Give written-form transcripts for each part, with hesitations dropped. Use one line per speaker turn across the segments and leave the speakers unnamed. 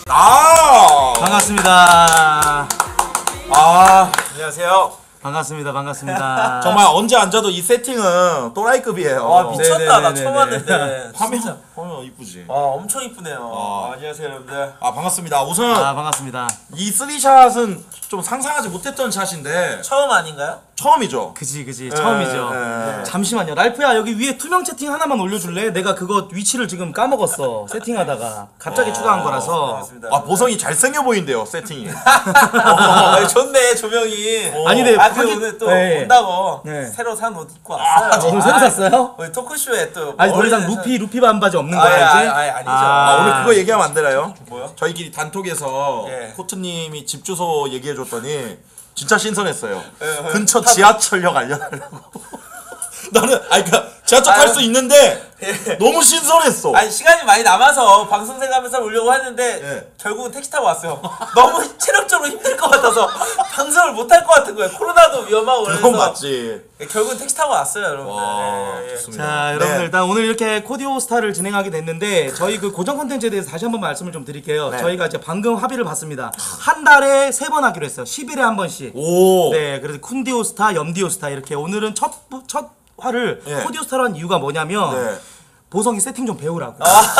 아
반갑습니다.
안녕하세요.
반갑습니다.
정말 언제 앉아도 이 세팅은 또라이급이에요.
와 미쳤다. 나
네네네네네.
처음 왔는데
화면 이쁘지.
엄청 이쁘네요. 안녕하세요 여러분들.
반갑습니다. 우선
반갑습니다.
이 3샷은 좀 상상하지 못했던 샷인데
처음 아닌가요?
처음이죠.
그지 처음이죠. 잠시만요. 랄프야 여기 위에 투명 채팅 하나만 올려줄래? 내가 그거 위치를 지금 까먹었어. 세팅하다가 갑자기 추가한 거라서.
반갑습니다.
보성이 잘생겨 보이는데요 세팅이.
좋네 조명이.
아니 근데
그 오늘 또
네.
온다고
네.
새로 산 옷 입고 왔어요.
오늘 새로 샀어요?
우리 토크쇼에 또.
아니 더 이상 루피 반바지 없는 거야 이제?
아니죠.
오늘 그거 얘기하면 안 되나요?
뭐요?
저희끼리 단톡에서
예.
코트님이 집 주소 얘기해줬더니 진짜 신선했어요.
예.
근처 지하철역 알려달라고. 나는 그러니까 지하철 탈 수 있는데 너무 신선했어.
아니 시간이 많이 남아서 방송 생각하면서 오려고 했는데
예.
결국은 택시 타고 왔어요. 너무 체력적으로 힘들 것 같아서 방송을 못 할 것 같은 거예요. 코로나도 위험하고 그래서
그건 맞지.
결국은 택시 타고 왔어요, 여러분들. 예.
좋습니다.
자 여러분들 일단 오늘 이렇게 코디오 스타를 진행하게 됐는데 저희 그 고정 콘텐츠에 대해서 다시 한번 말씀을 좀 드릴게요.
네.
저희가 이제 방금 합의를 봤습니다. 한 달에 3번 하기로 했어요. 10일에 한 번씩.
오.
네, 그래서 쿤디오 스타, 염디오 스타 이렇게 오늘은 첫 화를
예.
코디오 스타로 한 이유가 뭐냐면
네.
보성이 세팅 좀 배우라고.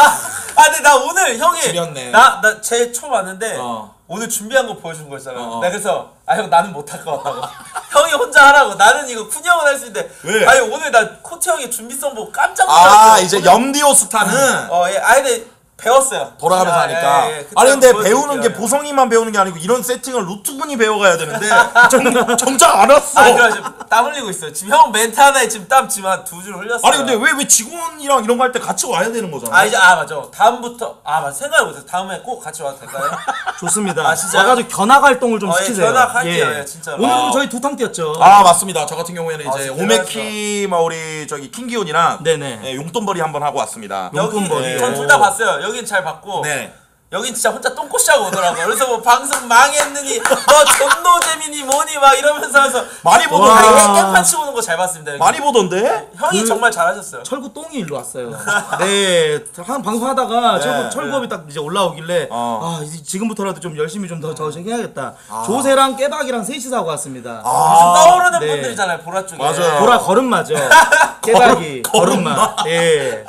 근데 나 오늘 형이
지렸네.
나 제일 처음 왔는데
어.
오늘 준비한 거 보여준 거였잖아요.
어.
나 그래서 형 나는 못할 것 같다고. 형이 혼자 하라고. 나는 이거 쿤 형은 할 수 있는데.
왜?
아니 오늘 나 코트 형의 준비성 보고 깜짝 놀랐어요.
이제
오늘-
염디오 스타는
예. 근데 배웠어요.
돌아가면서
아,
하니까.
예, 예. 그때
아니 근데
한번
배우는 게
보여드릴게요.
보성이만 배우는 게 아니고 이런 세팅을 루트분이 배워가야 되는데 정작 안 왔어.
그래 지금 땀 흘리고 있어요. 지금 형 멘트 하나에 지금 땀 지금 한 2줄 흘렸어요.
아니 근데 왜 직원이랑 이런 거 할 때 같이 와야 되는 거잖아.
이제 맞아. 다음부터 맞아. 생각을 못했어. 다음에 꼭 같이 와도 될까요?
좋습니다.
진짜요?
와가지고 견학 활동을 좀
예,
시키세요.
견학할게요. 예, 진짜로.
오늘도 저희 두탕 뛰었죠.
맞습니다. 저 같은 경우에는 이제
진짜
오메키 우리 저기 킹기훈이랑
네네.
용돈벌이 한번 하고 왔습니다.
여기
용돈벌이.
전 둘 다 봤어요. 여긴 잘 봤고
네.
여긴 진짜 혼자 똥꼬시하고 오더라고요. 그래서 뭐 방송 망했느니 너 존노잼이니 뭐니 막 이러면서 해서
많이
와,
보던데.
깨판 치고 오는 거 잘 봤습니다. 여기.
많이 보던데?
형이 정말 잘하셨어요.
철구 똥이 일로 왔어요. 네, 한 방송하다가
네.
철구업이 딱 이제 올라오길래 이제 지금부터라도 좀 열심히 좀 더 해야겠다. 조세랑 깨박이랑 셋이서 하고 왔습니다.
요즘 떠오르는
네.
분들이잖아요. 보라 쪽에.
맞아요.
보라 걸음마죠. 깨박이 걸음마. 예.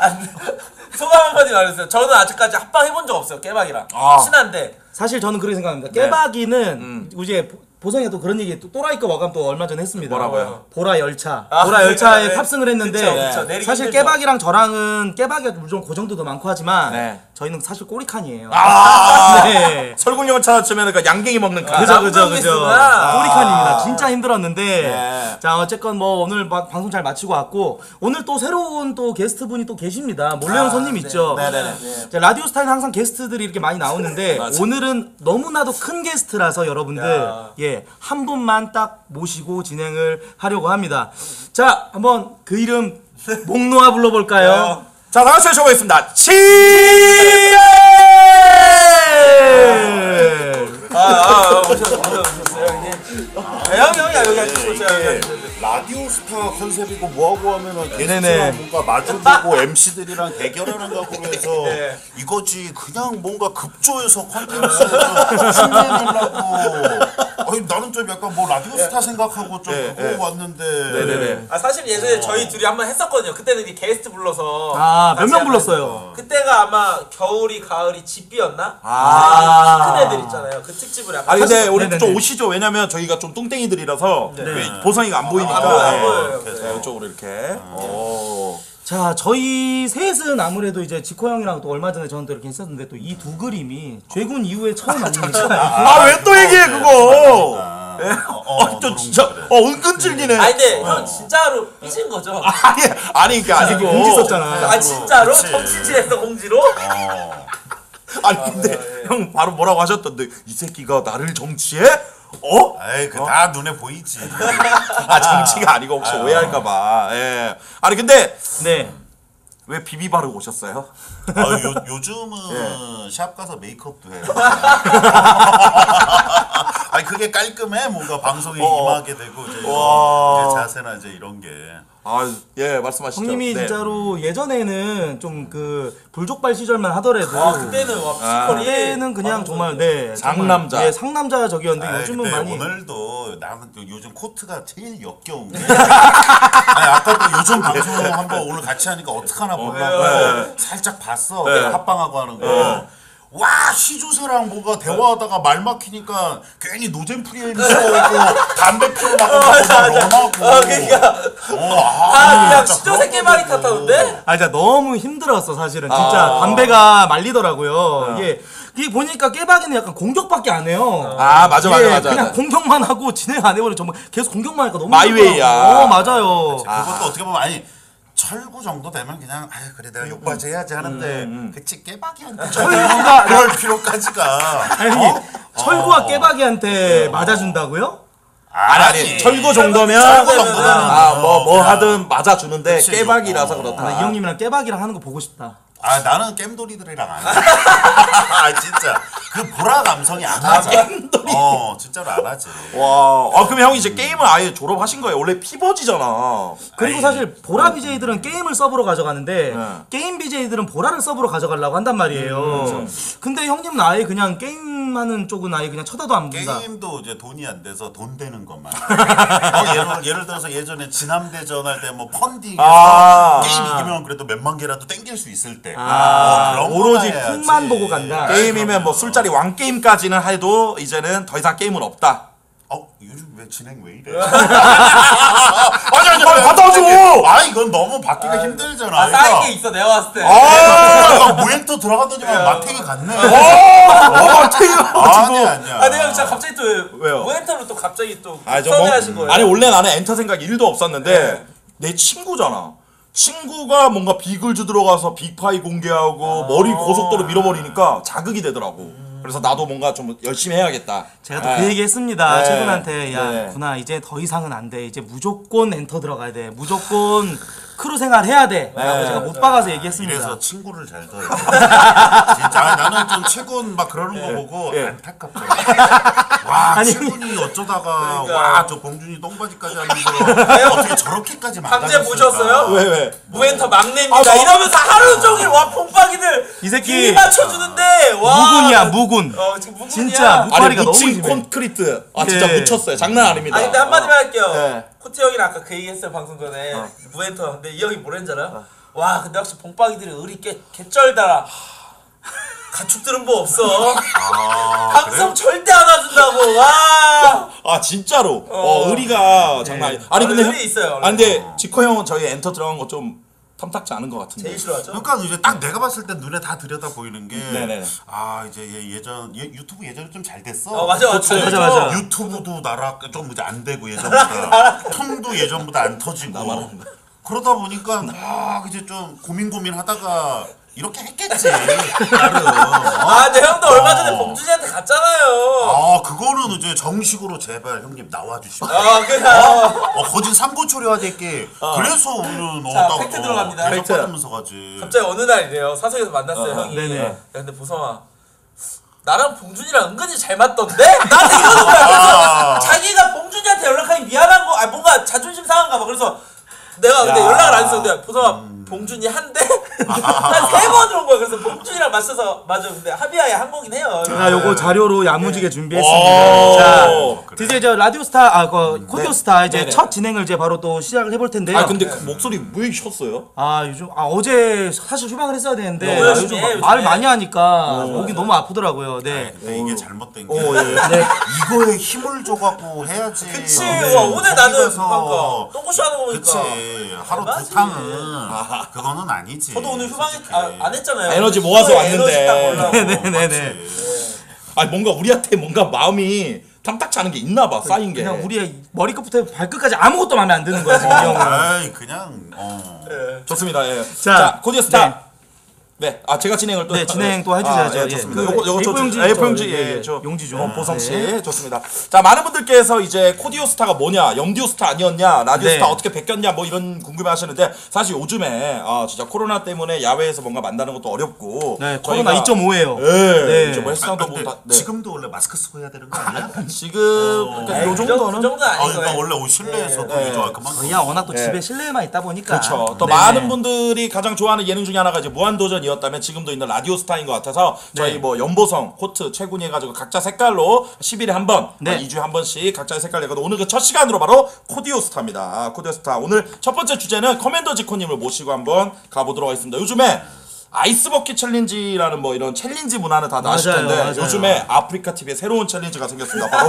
소감 한마디 말해주세요. 저는 아직까지 합방 해본 적 없어요. 깨박이랑 친한데.
사실 저는 그렇게 생각합니다.
네.
깨박이는 이제 보성이가 또 그런 얘기 또라이급 와감 또 얼마 전에 했습니다.
뭐라고요?
보라 열차. 보라 열차에
네.
탑승을 했는데
그쵸, 내리기
사실
힘들죠.
깨박이랑 저랑은 깨박이가 물론 고정도도 많고 하지만
네.
저희는 사실 꼬리칸이에요.
아.
네.
설국열차 치면 그 양갱이 먹는 칸.
그죠.
남동이구나.
꼬리칸입니다. 진짜 힘들었는데
네.
자 어쨌건 뭐 오늘 방송 잘 마치고 왔고 오늘 또 새로운 또 게스트분이 또 계십니다. 몰래온 손님 있죠.
네네네.
자, 라디오 스타일은 항상 게스트들이 이렇게 많이 나오는데
맞아.
오늘은 너무나도 큰 게스트라서 여러분들 한 분만 딱 모시고 진행을 하려고 합니다. 자 한번 그 이름 목 놓아 불러볼까요?
자, 다같이 외쳐보겠습니다.
오셨어요 형이 여기 앉으세요.
라디오 스타 컨셉이고 뭐하고 하면은
네네.
게스트랑 뭔가 마주보고 MC들이랑 대결하는 거고 해서 이거지 그냥 뭔가 급조해서 컨텐츠를 흉내내려고 아니 나는 좀 약간 뭐 라디오 스타 생각하고 좀 그거 왔는데
네네네.
사실 예전에 저희 둘이 한번 했었거든요. 그때는 이게 게스트 불러서
몇 명 불렀어요?
그때가 아마 겨울이 가을이 집비였나? 큰 애들 있잖아요. 그 특집을 약간
근데 우리
네네네.
좀 오시죠. 왜냐면 저희가 좀 뚱땡이들이라서 보성이가 안 보이니까.
안 보여요.
그래서 이쪽으로 이렇게. 오.
자 저희 셋은 아무래도 이제 지코 형이랑 또 얼마 전에 저는 또 이렇게 했었는데 또 이 두 그림이 죄군 이후에 처음 아닙니까?
왜 또 얘기해 그거? 또 진짜 은근 즐기네.
근데 형 진짜로 삐진 거죠?
아니 그게 아니고.
공지 썼잖아.
진짜로? 정치질에서 공지로?
아니 근데 형 바로 뭐라고 하셨던데 이 새끼가 나를 정치해?
에이 그 다 눈에 보이지.
정치가 아니고 혹시 오해할까봐. 예. 아니 근데
네.
왜 비비 바르고 오셨어요?
요즘은 샵 가서 메이크업도 해요. 아니 그게 깔끔해 뭔가 방송에 임하게 되고 이제 자세나 이제 이런 게.
아, 예, 말씀하시죠.
형님이
네.
진짜로 예전에는 좀 그 불족발 시절만 하더라도
아 그때는 와 피지컬이
그때는 그냥 정말 네
상남자.
정말, 예, 상남자 적이었는데
아이,
요즘은
근데
많이
오늘도 나는 또 요즘 코트가 제일 역겨운 게 아니, 아까 또 요즘 방송 한번 오늘 같이 하니까 어떡하나 보려고 살짝 봤어. 내가 합방하고 하는 거. 와 시조새랑 뭐가 대화하다가 말 막히니까 괜히 노잼프리에 있고 담배 피워 나가고 너무하고
그러니까 그냥 시조새 깨발이 탔다던데?
아 진짜 너무 힘들었어 사실은 진짜 담배가 말리더라고요. 이게 보니까 깨박이는 약간 공격밖에 안 해요.
아, 맞아.
그냥 공격만 하고 진행 안 해버려. 정말 계속 공격만 하니까 너무
마이웨이야.
힘들더라고요. 맞아요.
그것도 어떻게 보면 아니 철구 정도 되면 그냥 아 그래 내가 욕받이 해야지 하는데 그치 깨박이한테
철구가
그럴 필요까지가
아니 철구가 깨박이한테 맞아준다고요?
아니, 철구 정도면 뭐 하든 맞아주는데
그치,
깨박이라서
나
그렇다.
이 형님이랑 깨박이랑 하는 거 보고 싶다.
아 나는 겜돌이들이랑 안 해. 아 진짜 그 보라 감성이 안 맞아. 진짜로 안 하지.
와, 그럼 형이 이제 게임을 아예 졸업하신 거예요. 원래 피버지잖아.
그리고 사실 보라 BJ들은 게임을 서브로 가져가는데
네.
게임 BJ들은 보라를 서브로 가져가려고 한단 말이에요. 근데 형님은 아예 그냥 게임하는 쪽은 아예 그냥 쳐다도 안 본다.
게임도 이제 돈이 안 돼서 돈 되는 것만. 예를 들어서 예전에 지남대전 할 때 뭐 펀딩에서 게임 이기면 그래도 몇만 개라도 땡길 수 있을 때. 그런
오로지
거나 해야지.
쿵만 보고 간다.
게임이면 뭐 술자리 왕게임까지는 해도 이제는 더 이상 게임은 없다.
요즘 왜 진행 왜 이래?
아니, 받아줘!
이건 너무 받기가 힘들잖아.
아 쌓인 게 있어 내가 봤을 때.
무엔터 들어가더니만 마탱이 갔네. 아니야.
내가 진짜 갑자기 또
왜요?
모엔터로 또 갑자기 또
저
선회하신 거예요.
아니, 원래 나는 엔터 생각 1도 없었는데 내 친구잖아. 친구가 뭔가 비글즈 들어가서 빅파이 공개하고 머리 고속도로 밀어버리니까 자극이 되더라고. 그래서 나도 뭔가 좀 열심히 해야겠다.
제가 또 그 얘기 했습니다.
네.
최근한테 야
네.
구나 이제 더 이상은 안 돼. 이제 무조건 엔터 들어가야 돼. 무조건 크루 생활 해야 돼. 라고 제가 못 박아서 얘기했습니다.
이래서 친구를 잘 둬요. 진짜 나는 좀 최군 막 그러는 거 보고 안타깝더라. 와 최군이 어쩌다가 와 저 봉준이 똥바지까지 하면서 어떻게 저렇게까지
강제
망가졌을까.
보셨어요?
왜?
무엔터 막내입니다. 이러면서 하루 종일 와 폼빵이들
이 새끼
기 맞춰주는데 와
무군이야 무군.
지금 무군이야.
진짜
아니,
무파리가 너무
묻힌
심해.
콘크리트. 진짜
예.
묻혔어요. 장난 아닙니다.
아니 근데 한마디만 할게요.
네.
코트 형이랑 아까 그 얘기했어요 방송 전에 무엔터. 근데 이 형이 뭐랬는지 알아요? 와 근데 역시 봉빵이들이 의리 개쩔더라. 가축들은 뭐 없어. 방송 절대 안 와준다고. 와.
진짜로. 의리가 장난 아니. 아니 근데
의리 있어요.
아니 근데 지코 형은 저희 엔터 들어간 거 좀 탐탁지 않은 것 같은데.
제일 싫어하죠?
그러니까 이제 딱 내가 봤을 때 눈에 다 들여다 보이는 게
네네네.
이제 유튜브 예전에 좀 잘 됐어.
맞아.
유튜브도 나라 좀 이제 안 되고 예전보다 톤도 예전보다 안 터지고 그러다 보니까 막 이제 좀 고민하다가 이렇게 했겠지 나름.
근데 형도 얼마 전에 봉준이한테 갔잖아요.
그거는 이제 정식으로 제발 형님 나와주시고.
그냥.
거진 삼고초려야 될게 그래서 우리는
자, 팩트 들어갑니다.
팩트
팩트.
받으면서 가지.
갑자기 어느 날이래요. 사석에서 만났어요 형이.
네네.
야 근데 보성아 나랑 봉준이랑 은근히 잘 맞던데? 나한테 이러는 거야. 그래서 자기가 봉준이한테 연락하기 미안한 거, 뭔가 자존심 상한가 봐. 그래서 내가 근데 연락을 안 했었는데 보성아 봉준이 한대? 한 3번 온 거야. 그래서 봉준이랑 맞춰서 맞아. 근데 합의하에 한 거긴 해요.
제가 요거 자료로 야무지게 준비했습니다. 자, 이제 저 라디오스타 코디오스타 이제
네네.
첫 진행을 이제 바로 또 시작을 해볼 텐데요.
근데 그 목소리 왜 쉬었어요?
요즘 어제 사실 휴방을 했어야 되는데
너무 열심히
요즘
해,
말
요즘에.
많이 하니까 목이 너무 아프더라고요. 네.
근데 이게 잘못된 게
예.
이거에 힘을 줘갖고 해야지.
그치.
네.
와, 오늘 나는
거기 가서
그러니까 똥꼬쇼 하는 거 보니까.
그치. 하루
맞지.
2탕은 그거는 아니지.
저도 오늘 휴방에
솔직히.
안 했잖아요.
에너지 모아서
에너지 딱
왔는데.
올라오고.
네네네.
뭔가 우리한테 뭔가 마음이 탐탁치 않은 게 있나 봐. 쌓인 게.
그냥 우리의 머리끝부터 발끝까지 아무것도 마음에 안 드는 거야 지금 이 형은.
아이 그냥
좋습니다. 예.
자,
자, 코디오 스타.
네.
네, 제가 진행을 또.
네, 진행 또 해주셔야죠.
예, 좋습니다.
예.
요거 저
A4용지
A4용지
있죠.
예, 저
용지 좀.
보성 씨
네.
좋습니다. 자, 많은 분들께서 이제 코디오스타가 뭐냐, 염디오스타 아니었냐, 라디오스타
네.
어떻게 바뀌었냐, 뭐 이런 궁금해하시는데 사실 요즘에 진짜 코로나 때문에 야외에서 뭔가 만나는 것도 어렵고.
네, 코로나 2.5예요.
네,
네.
이제 뭐 헬스장도
근데
뭐 다. 네.
지금도 원래 마스크 쓰고 해야 되는 거 아니야?
지금 그러니까 요
그
정도는.
정도는 아닌
그러니까
거예요.
원래 실내에서도
네.
이제 그만큼
그냥 워낙 또 집에 실내에만 있다 보니까.
그렇죠. 또
네네.
많은 분들이 가장 좋아하는 예능 중에 하나가 이제 무한도전이었다면 지금도 있는 라디오스타인 것 같아서 저희
네.
뭐 연보성, 코트, 최군이 해가지고 각자 색깔로 10일에 한 번,
네.
2주에 한 번씩 각자의 색깔 내거든. 오늘 그 첫 시간으로 바로 코디오스타입니다. 코디오스타. 오늘 첫 번째 주제는 커맨더 지코님을 모시고 한번 가보도록 하겠습니다. 요즘에 아이스버킷 챌린지라는 뭐 이런 챌린지 문화는 다 아실
맞아요,
텐데
맞아요.
요즘에 아프리카 TV에 새로운 챌린지가 생겼습니다. 바로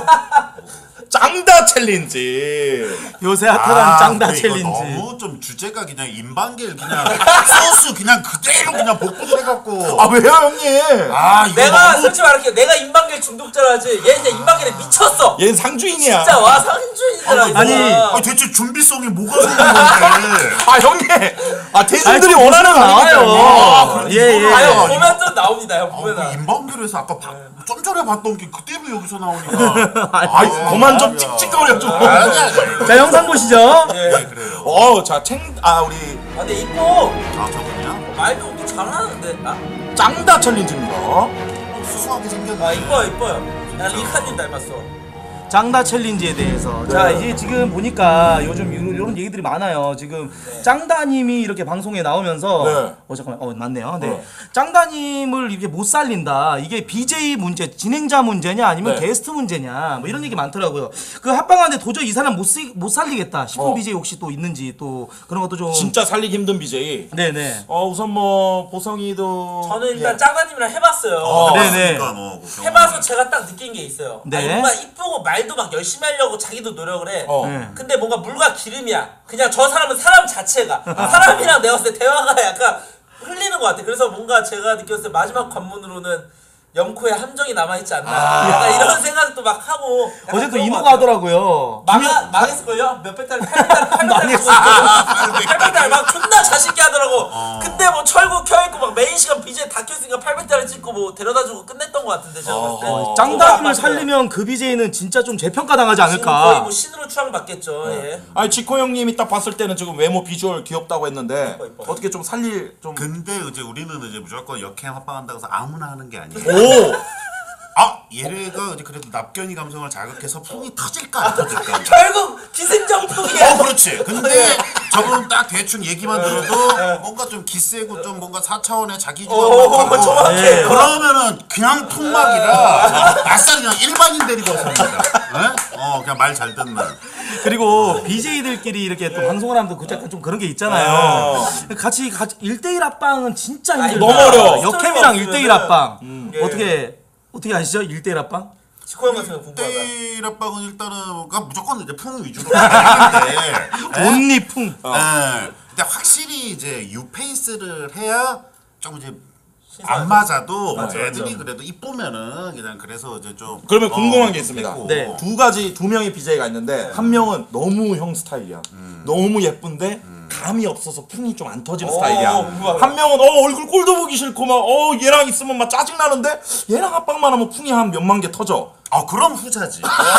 짱다 챌린지.
요새 핫한 짱다
근데 이거
챌린지.
너무 좀 주제가 그냥 임방길 그냥 소스 그냥 그대로 그냥 복붙해갖고.
아 왜요 형님?
아 이거
내가
너무
솔직히 말할게요. 내가 임방길 중독자라지. 얘 진짜 임방길에 미쳤어.
얘는 상주인이야.
진짜 와 상주인이더라.
아니,
대체 준비성이 뭐가 생긴 건데?
아 형님, 대중들이
아니,
원하는 거
나와요.
아니니까.
예, 예.
아유 보면 또 나옵니다. 형 보면
그 임방길에서 아까 좀 전에 봤던 게 그대로 여기서 나오니까.
아이 그만 좀 찍찍거려 좀.
아니야.
자, 영상 보시죠.
네, 그래요.
자 우리
근데 이뻐.
아 저거냐?
말도 잘하는데.
짱다 챌린지입니다.
수수하게 생겼네.
이뻐요. 나 리카님 닮았어.
짱다 챌린지에 대해서. 자, 이제 지금 보니까 요즘 이런 얘기들이 많아요. 지금 짱다님이 이렇게 방송에 나오면서
네.
잠깐만. 맞네요. 네. 짱다님을 이렇게 못 살린다. 이게 BJ 문제, 진행자 문제냐 아니면
네.
게스트 문제냐 뭐 이런 얘기 많더라고요. 그 합방하는데 도저히 이 사람 못 살리겠다 싶은 BJ 혹시 또 있는지 또 그런 것도 좀.
진짜 살리기 힘든 BJ.
네네.
우선 뭐 보성이도.
저는 일단
예.
짱가님이랑 해봤어요.
네네.
해봐서 제가 딱 느낀 게 있어요.
네.
아니, 뭔가 이쁘고 말도 막 열심히 하려고 자기도 노력을 해.
네.
근데 뭔가 물과 기름이야. 그냥 저 사람은 사람 자체가. 사람이랑 내가 봤을 때 대화가 약간 흘리는 것 같아. 그래서 뭔가 제가 느꼈을 때 마지막 관문으로는 영코에 함정이 남아있지 않나. 약간 이런 생각도 막 하고. 약간
어제 또
그런 것
인호가
같아요.
하더라고요.
망했을걸요? 몇백 달, 800달 쓰고 있고 800달 막 존나 자식게 하더라고. 근데 뭐 철구 켜있고 막 메인 시간 BJ 다 켰으니까 800달을 찍고 뭐 데려다주고 끝냈던 것 같은데 제가 봤을 때
짱다님을 살리면 그 BJ는 진짜 좀 재평가당하지
지금 거의
않을까.
뭐 신으로 추앙받겠죠. 예.
아니 지코 형님이 딱 봤을 때는 지금 외모 비주얼 귀엽다고 했는데
이뻐.
어떻게 좀 살릴 좀.
근데 이제 우리는 이제 무조건 역행 합방한다고 해서 아무나 하는 게 아니에요.
오.
얘네가 이제 그래도 납견이 감성을 자극해서 풍이 터질까 안 터질까.
결국 기승전통이야.
그렇지. 근데 저분 딱 대충 얘기만 들어도 뭔가 좀 기세고 좀 뭔가 4차원의 자기주장만 하고
정확해.
그러면은 그냥 풍막이라 아싸리 그냥 일반인 데리고 왔습니다. 그냥 말 잘 듣는.
그리고 BJ들끼리 이렇게 또 방송을 하면 또 약간 좀 그런 게 있잖아요. 같이 1대1 합방은 진짜 힘들다.
너무 어려워.
역캠이랑 1대1 합방.
예.
어떻게 아시죠? 1대1 합방?
지코 형 같은 거 궁금하다.
때 합방은 일단은 그러니까 무조건 이제 풍 위주로 가는데
온리풍.
근데 확실히 이제 유페이스를 해야 좀 이제 안 맞아도 애들이 그래도 이쁘면은 그냥 그래서 이제 좀
그러면 궁금한 게 있습니다.
있고.
네.
두 명의 BJ가 있는데 한 명은 너무 형 스타일이야. 너무 예쁜데 감이 없어서 풍이 좀 안 터지는 스타일이야.
궁금하다.
한 명은 얼굴 꼴도 보기 싫고 막 얘랑 있으면 막 짜증 나는데 얘랑 합방만 하면 풍이 한 몇만 개 터져.
그럼 후자지.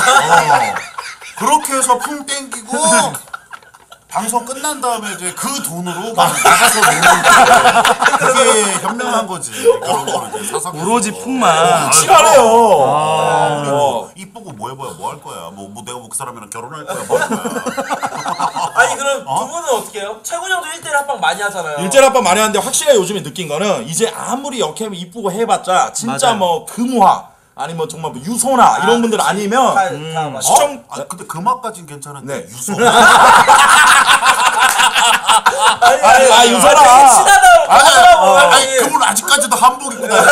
그렇게 해서 풍 땡기고 방송 끝난 다음에 이제 그 돈으로 막 나가서 노는 거. 그게 현명한 거지. 그런 거를 이제 사서
오로지 풍만.
치가래요.
이쁘고 뭐 해봐야 뭐 할 거야. 뭐 내가 그 사람이랑 결혼할 거야 뭐 할 거야.
아니 그럼 두 분은 어떻게 해요? 최군 형도 1대1 합방 많이 하잖아요.
일제를 합방 많이 하는데 확실히 요즘에 느낀 거는 이제 아무리 역캠 이쁘고 해봤자 진짜
맞아요.
뭐 금화 아니면 정말 뭐 유소나 이런 분들 아니면
다 맞아.
시청
근데 그 맛까진 괜찮은데
네.
유소.
유소라.
친하다고 하더라고.
아니 그분 아직까지도 한복 입고 다녀.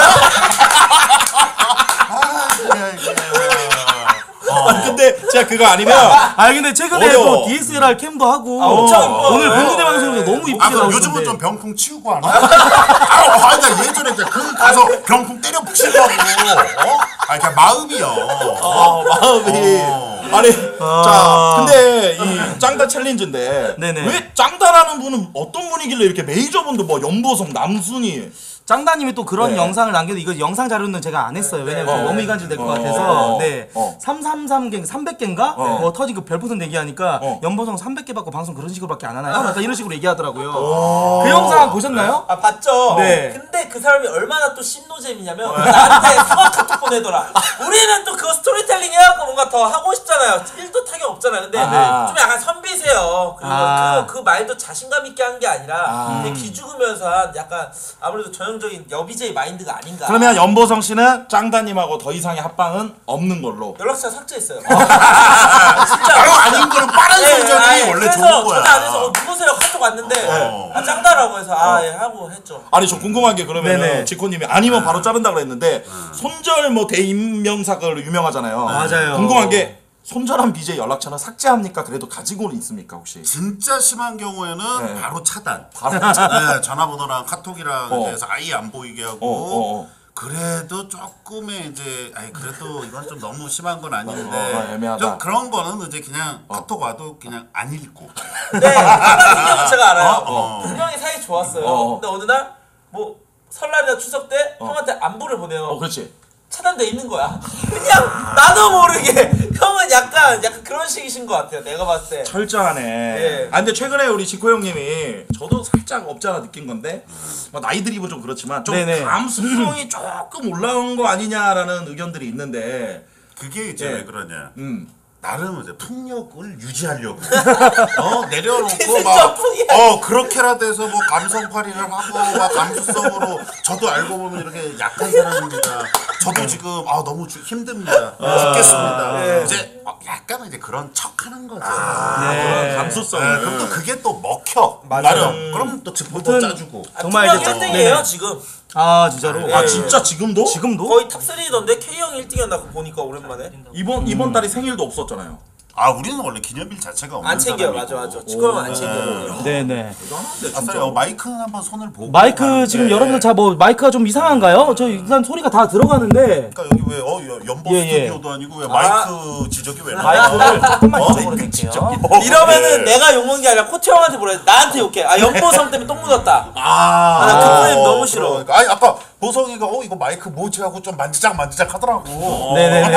근데 제가 그거 아니면
근데 최근에
어려워.
또 DSLR 캠도 하고
엄청 이뻐.
오늘 본주대 방송에서 너무 이쁘게
그럼
나오던데.
요즘은 좀 병풍 치우고 하나? 나 예전에 이제 그 가서 병풍 때려 부시려고. 그냥 마음이요.
마음이 아니 자 근데 이 짱다 챌린지인데
네네.
왜 짱다라는 분은 어떤 분이길래 이렇게 메이저 분들 뭐 연보성 남순이
짱다님이 또 그런
네.
영상을 남겨도 이거 영상 자료는 제가 안 했어요. 왜냐면 너무 이간질 될 것 같아서. 네. 333개, 300개인가? 뭐 터진 그 별풍선 내기하니까 연보성 300개 받고 방송 그런 식으로밖에 안 하나요? 약간 이런 식으로 얘기하더라고요. 그 영상 보셨나요?
아 봤죠.
네.
근데 그 사람이 얼마나 또 신노잼이냐면 나한테 사과 카톡 보내더라. 우리는 또 그거 스토리텔링 해갖고 뭔가 더 하고 싶잖아요. 1도 타격 없잖아요. 근데 좀 약간 선비세요. 그리고 그 말도 자신감 있게 한 게 아니라 되게 기죽으면서 한 약간 아무래도 전형적인 여비제이 마인드가 아닌가.
그러면 연보성 씨는 짱다님하고 더 이상의 합방은 없는 걸로.
연락처 삭제했어요.
바로 아닌 거는 빠른 성적이 원래 좋은 거야.
전화 안 해서 누구세요? 카톡 왔는데 짱다라고 해서 예 하고 했죠.
아니 저 궁금한 게 그러면
네네.
지코님이 아니면 바로 자른다 그랬는데 손절 뭐 대인명사가 유명하잖아요.
맞아요.
궁금한 게 손절한 BJ 연락처는 삭제합니까? 그래도 가지고는 있습니까 혹시?
진짜 심한 경우에는
네.
바로 차단.
바로
네, 전화번호랑 카톡이랑
어.
해서 아예 안 보이게 하고.
어.
그래도 조금의 이제 그래도 이건 좀 너무 심한 건 아닌데
애매하다.
좀 그런 거는 이제 그냥 카톡 와도 그냥 안 읽고.
네, 하나는 경우 제가 알아요. 분명히 사이 좋았어요. 근데 어느 날 뭐 설날이나 추석 때 형한테 안부를 보내요.
그렇지.
차단돼 있는 거야. 그냥 나도 모르게 형은 약간 그런 식이신 것 같아요. 내가 봤을 때.
철저하네.
예.
아 근데 최근에 우리 지코 형님이 저도 살짝 없지 않아 느낀 건데 뭐 나이 들이고 좀 그렇지만 좀
네네.
감수성이 조금 올라온 거 아니냐라는 의견들이 있는데.
그게 이제
예.
왜 그러냐.
음.
나름 이제 풍력을 유지하려고 내려놓고
진짜 풍이야.
막 그렇게라도 해서 뭐 감성팔이를 하고 막 감수성으로 저도 알고 보면 이렇게 약한 사람입니다. 저도 지금 너무 힘듭니다. 죽겠습니다. 이제 약간 이제 그런 척하는 거죠.
그런 감수성.
그럼 또 그게 또 먹혀 나름. 그럼 또 직보도 짜주고.
정말
분명
이제
1등이에요
네네.
지금.
아 진짜로?
아 진짜 지금도?
지금도?
거의 탑3던데 K형 1등이었나 그거 보니까 오랜만에.
이번 달에 생일도 없었잖아요.
우리는 원래 기념일 자체가 없는
안 챙겨요.
사람이고.
맞아. 치과는 안 챙겨요.
네네.
아싸요 마이크는 한번 손을 보고.
마이크
가는데.
지금 여러분들 뭐 마이크가 좀 이상한가요? 저 일단 소리가 다 들어가는데
그러니까 여기 왜 연보
예, 예.
스튜디오도 아니고 왜 마이크 지적이 왜 나와?
마이크를 조금만 이쪽으로 댈게요.
이러면은 내가 욕먹는 게 아니라 코트 형한테 뭐래. 나한테 욕해. 연보성 때문에 똥 묻었다. 나 그 프레임 너무 싫어.
그러니까. 아니 아까 보성이가 이거 마이크 뭐지 하고 좀 만지작 하더라고.
네네네.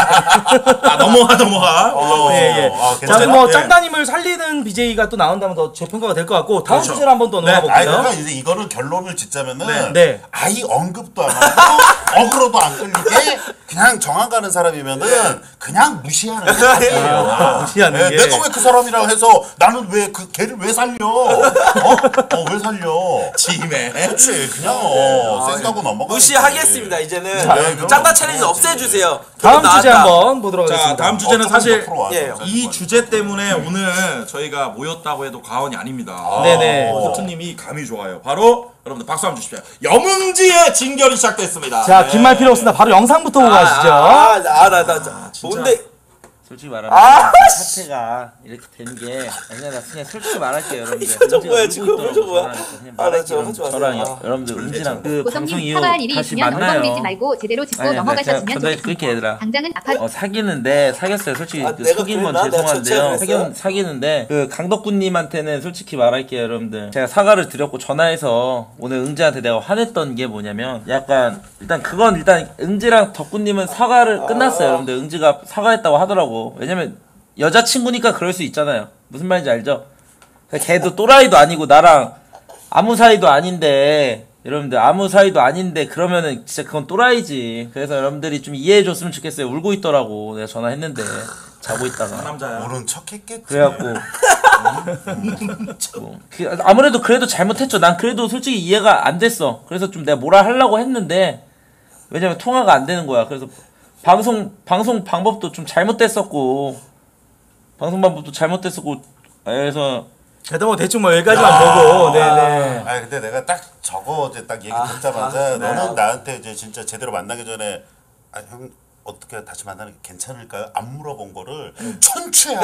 넘어가.
예. 자,
괜찮아?
그럼 뭐
예.
짱다님을 살리는 BJ가 또 나온다면 더 재평가가 될 것 같고 다음 주제로 한번 또 넘어가
아니
볼게요.
그러니까 이제 이거는 결론을 짓자면은
네.
아예 언급도 안 하고 어그로도 안 끌리게 그냥 정한 가는 사람이면은 그냥 무시하는 거예요.
무시하는 게.
내가 왜 그 사람이라고 해서 나는 왜 그 걔를 왜 살려? 왜 살려?
지임에.
그렇지 그냥 생각하고 넘어가.
무시하겠습니다. 이제는
그럼
짱다 챌린지 없애주세요.
다음
나왔다.
주제 한번 보도록
자
하겠습니다.
다음 주제는 사실
예.
이 주제 때문에 오늘 저희가 모였다고 해도 과언이 아닙니다.
네네.
호트님이 감이 좋아요. 바로 여러분들 박수 한번 주십시오. 염흥지의 진결이 시작됐습니다.
자,
네.
긴 말 필요 없습니다. 바로 영상부터 보고 가시죠.
나 뭔데?
솔직히 말하면 사태가 이렇게 된 게 나 그냥 솔직히 말할게요 여러분들.
이거 좀 뭐야,
은지가
지금
울고
좀 뭐야.
있더라고, 저랑. 그냥
나
말할게요.
저거 하지 마세요.
저랑
아.
여러분들 은지랑 그 방송
고성님
이후
사과할 일이
다시
있으면
만나요.
얼버무리지 말고 제대로 짚고
아니,
넘어가셨으면
제가
좋겠습니다.
그렇게 얘들아.
당장은 아파
사귀는데 사귀었어요. 솔직히
아,
그
내가
속인 건
그랬나? 내가
죄송한데요.
그랬어요?
사귀는데 그 강덕구님한테는 솔직히 말할게요, 여러분들. 제가 사과를 드렸고 전화해서 오늘 응지한테 내가 화냈던 게 뭐냐면 약간 일단 응지랑 덕구님은 사과를 끝났어요, 여러분들. 응지가 사과했다고 하더라고. 왜냐면 여자친구니까 그럴 수 있잖아요. 무슨 말인지 알죠? 걔도 또라이도 아니고 나랑 아무 사이도 아닌데 여러분들 아무 사이도 아닌데 그러면은 진짜 그건 또라이지. 그래서 여러분들이 좀 이해해줬으면 좋겠어요. 울고 있더라고. 내가 전화했는데 자고 있다가
남자야.
모른 척했겠지.
그래갖고 아무래도 그래도 잘못했죠. 난 그래도 솔직히 이해가 안 됐어. 그래서 좀 내가 뭐라 하려고 했는데 왜냐면 통화가 안 되는 거야. 그래서 방송 방법도 좀 잘못됐었고 그래서
일단 뭐 대충 뭐 여기까지만 보고 네네.
근데 내가 딱 저거 어제 딱 얘기 듣자마자 너는 나한테 이제 진짜 제대로 만나기 전에 형 어떻게 다시 만나는 게 괜찮을까요? 안 물어본 거를 천추야.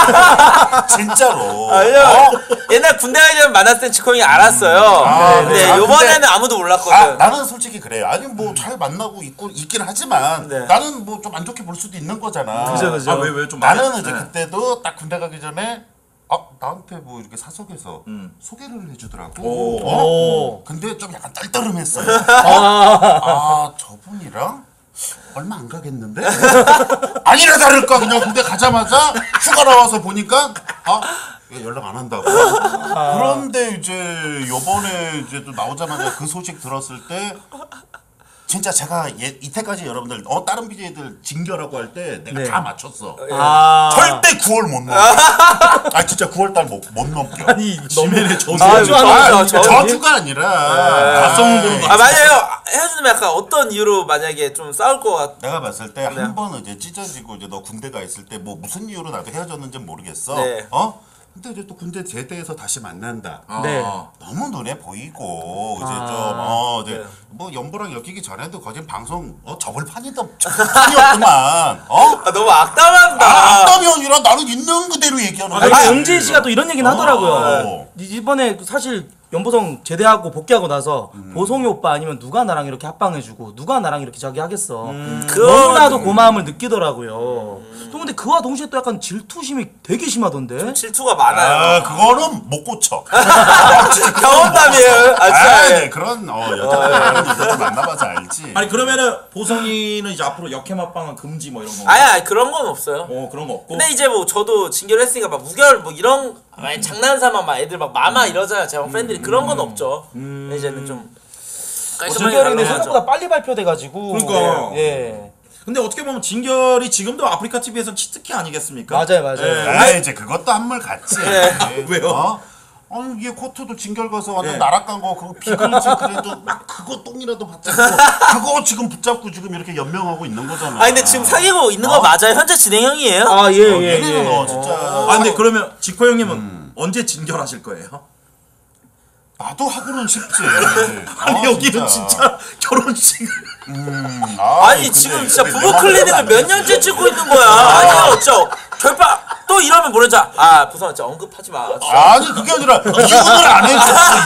진짜로.
옛날 군대 가기 전에 만났을 때 지콩이 알았어요. 근데 요번에는 아무도 몰랐거든.
나는 솔직히 그래요. 아니 뭐 잘 만나고 있긴 하지만
네.
나는 뭐 좀 안 좋게 볼 수도 있는 거잖아.
그죠.
왜 좀
나는 이제 그때도 딱 군대 가기 전에 나한테 뭐 이렇게 사석에서 소개를 해주더라고.
오.
근데 좀 약간 떨떠름했어요. 저분이랑 얼마 안 가겠는데? 아니나 다를까 그냥 군대 가자마자 휴가 나와서 보니까 얘 연락 안 한다고. 그런데 이제 요번에 이제 또 나오자마자 그 소식 들었을 때 진짜 제가 이때까지 여러분들 다른 BJ들 징계라고 할 때 내가
네.
다 맞췄어. 절대 9월 못 넘겨. 진짜 9월달 못 넘겨.
아니
지면에 저주.
저주가 아니라
가성을 보는 거.
만약에 헤어지면 약간 어떤 이유로 만약에 좀 싸울 것 같.
내가 봤을 때 한 번은 이제 찢어지고 이제 너 군대 가 있을 때 뭐 무슨 이유로 나도 헤어졌는지 모르겠어.
네.
근데 이제 또 군대 제대해서 다시 만난다.
네.
너무 눈에 보이고 이제 이제 뭐 연보랑 엮이기 전에도 거진 방송 접을 판이었구만.
너무 악담한다.
악담이 아니라 나는 있는 그대로 얘기하는 거야.
근데 영진 씨가 또 이런 얘기는 하더라고요. 이번에 사실 연보성 제대하고 복귀하고 나서 보성이 오빠 아니면 누가 나랑 이렇게 합방해주고 누가 나랑 이렇게 저기 하겠어. 너무나도 고마움을 느끼더라고요. 또 근데 그와 동시에 또 약간 질투심이 되게 심하던데.
질투가 많아요.
그거는 못 고쳐.
경험담이에요.
네, 그런 여자들 만나봐서 알지.
아니 그러면은 보성이는 이제 앞으로 역캠 합방은 금지 뭐 이런 거.
아니 그런 건 없어요.
그런 거 없고.
근데 이제 뭐 저도 징계를 했으니까 막 무결 뭐 이런 장난삼아 막 애들 막 마마 이러잖아요. 제가 팬들이 그런 건 없죠. 이제는 좀 깔끔하게
진결이 근데
가능하죠.
생각보다 빨리 발표돼가지고.
그러니까.
예.
근데 어떻게 보면 진결이 지금도 아프리카 TV에서 치트키 아니겠습니까?
맞아요.
이제 그것도 한물 같지.
왜요?
아니 이게 코트도 진결 가서 완전 나락간 거 그거 비글지 그래도 그거 똥이라도 받잡고 그거 지금 붙잡고 지금 이렇게 연명하고 있는 거잖아.
근데 지금 사귀고 있는 거 맞아요? 현재 진행형이에요?
얘네는 진짜.
근데 그러면 지코 형님은 언제 진결하실 거예요?
나도 하고는 싶지.
아니 여기는 진짜 결혼식.
아니 지금 진짜 부부 클리닉을 몇 년째 찍고 있는 거야. 아니요, 절반 또 이러면 모르자. 부산 진짜 언급하지 마.
아니 그게 아니라 이혼을 안 해줬어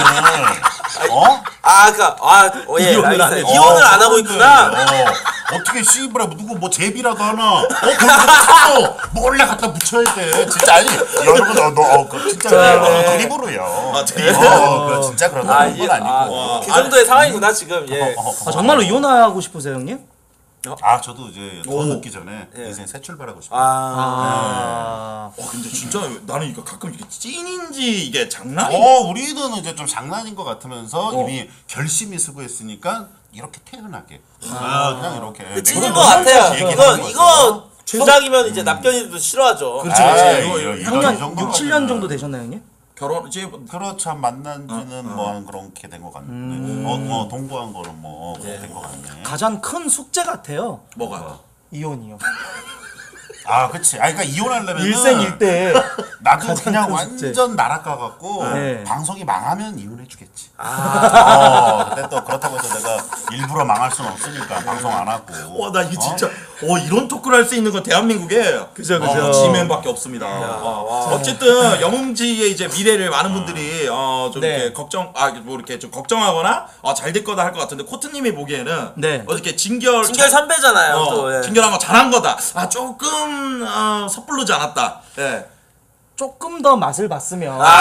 이혼을.
이혼을 안 해. 이혼을 안 하고 있구나.
어떻게 씨부라 누구 뭐 제비라도 하나 그거 몰래 갖다 붙여야 돼. 진짜 아니 여러분 그 진짜 드립으로요. 그거 진짜 그런 건 아니고.
그 정도의 상황이구나 지금. 예.
정말로 이혼하고 싶으세요, 형님?
저도 이제 돈 넣기 전에 인생 새 출발하고 싶어요.
근데 진짜 나는 이거 가끔 이게 찐인지 이게 장난이.
우리는 이제 좀 장난인 것 같으면서 이미 결심이 수고했으니까 이렇게 태연하게 그냥 이렇게
찐인 것 같아요. 이거 주작이면 이제 납견이도 싫어하죠.
그렇죠.
형님 6, 7년 정도 되셨나요, 형님?
결혼 이제
그렇죠. 만난 지는 뭐 한 그렇게 된 것 같네. 동거한 거는 뭐 그렇게 된 것 같네.
가장 큰 숙제 같아요.
뭐가?
이혼이요.
그치. 그러니까 이혼하려면
일생일대.
나도
가장
그냥
큰 숙제.
완전 나락가 갖고
네.
방송이 망하면 이혼해주겠지. 근데 또 그렇다고 해서 내가 일부러 망할 수는 없으니까 방송 안 하고.
나 이게 진짜 이런 토크를 할 수 있는 건 대한민국에
그죠.
지맨밖에 없습니다. 어쨌든 영웅지의 이제 미래를 많은 분들이 좀 이렇게 걱정 뭐 이렇게 좀 걱정하거나 잘 될 거다 할 것 같은데 코트님이 보기에는 어떻게 진결
선배잖아요. 또
진결한 거 잘한 거다. 조금 섣부르지 않았다. 예.
조금 더 맛을 봤으면.
뭐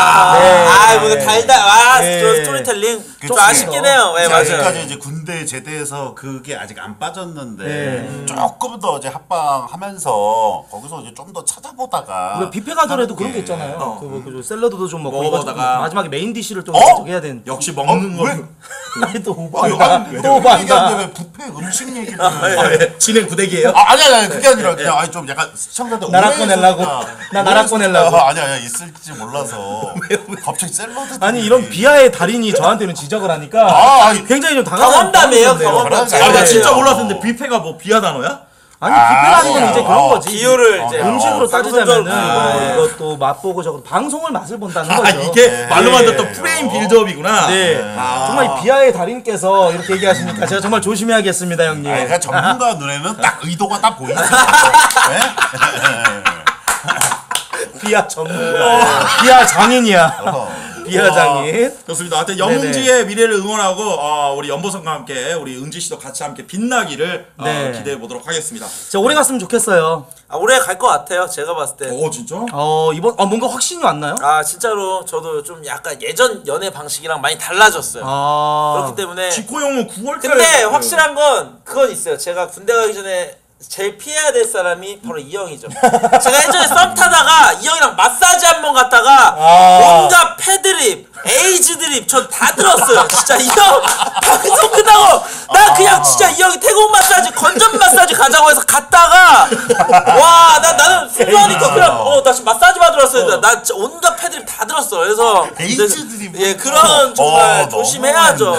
스토리텔링 좀 아쉽긴 해요. 맞아요.
아직까지 이제 군대 제대해서 그게 아직 안 빠졌는데 조금 더 이제 합방하면서 거기서 이제 좀 더 찾아보다가
우리 뷔페 가더라도 그런 게 있잖아요. 그 샐러드도 좀 먹고
먹어보다가
마지막에 메인 디쉬를 좀 해야 되는.
역시 먹는 거.
아니 또
또
오버한다.
얘기하는데 왜 뷔페 음식 얘기를
진행 부대기예요?
아니 그게 아니라 그냥 좀 약간 시청자들
나라 꺼내려고. 나 나라 꺼내려고.
아니야 있을지 몰라서 갑자기 샐러드
아니 이런 비하의 달인이 저한테는 지적을 하니까 굉장히 좀
경험담이에요.
나 진짜 몰랐는데 뷔페가 뭐 비하 단어야?
아니 뷔페라는 건 이제 그런 거지.
비율을 이제
음식으로 따지자면은
방송적으로.
이것도 맛보고 저거 방송을 맛을 본다는 거죠.
이게 말로만 듣던 프레임 빌드업이구나.
정말 이 비하의 달인께서 이렇게 얘기하시니까 제가 정말 조심해야겠습니다, 형님.
그러니까 전문가 눈에는 딱 의도가 딱 보이죠.
비하 전문가, 비하 장인이야. 비하장인.
좋습니다. 하여튼 영웅지의 미래를 응원하고 우리 연보성과 함께 우리 응지 씨도 같이 함께 빛나기를
네.
기대해 보도록 하겠습니다.
진짜 오래 갔으면 좋겠어요.
오래 갈 것 같아요. 제가 봤을 때.
오 진짜?
이번 뭔가 확신이 왔나요?
진짜로 저도 좀 약간 예전 연애 방식이랑 많이 달라졌어요. 그렇기 때문에.
지코 형은 9월달에.
근데 확실한 건 그건 있어요. 제가 군대 가기 전에 제일 피해야 될 사람이 바로 이 형이죠. 제가 예전에 썸 타다가 이 형이랑 마사지 한 번 갔다가 온갖 패드립, 에이즈 드립 전 다 들었어요. 진짜 이 형 방송 끝나고 나 그냥 진짜 이 형이 태국 마사지, 건전 마사지 가자고 해서 갔다가 와 나는 순수하니까 그냥 나 지금 마사지 받으러 왔어요. 나 진짜 온갖 패드립 다 들었어. 그래서
에이즈 드립.
예 그런 정말
너무
조심해야죠.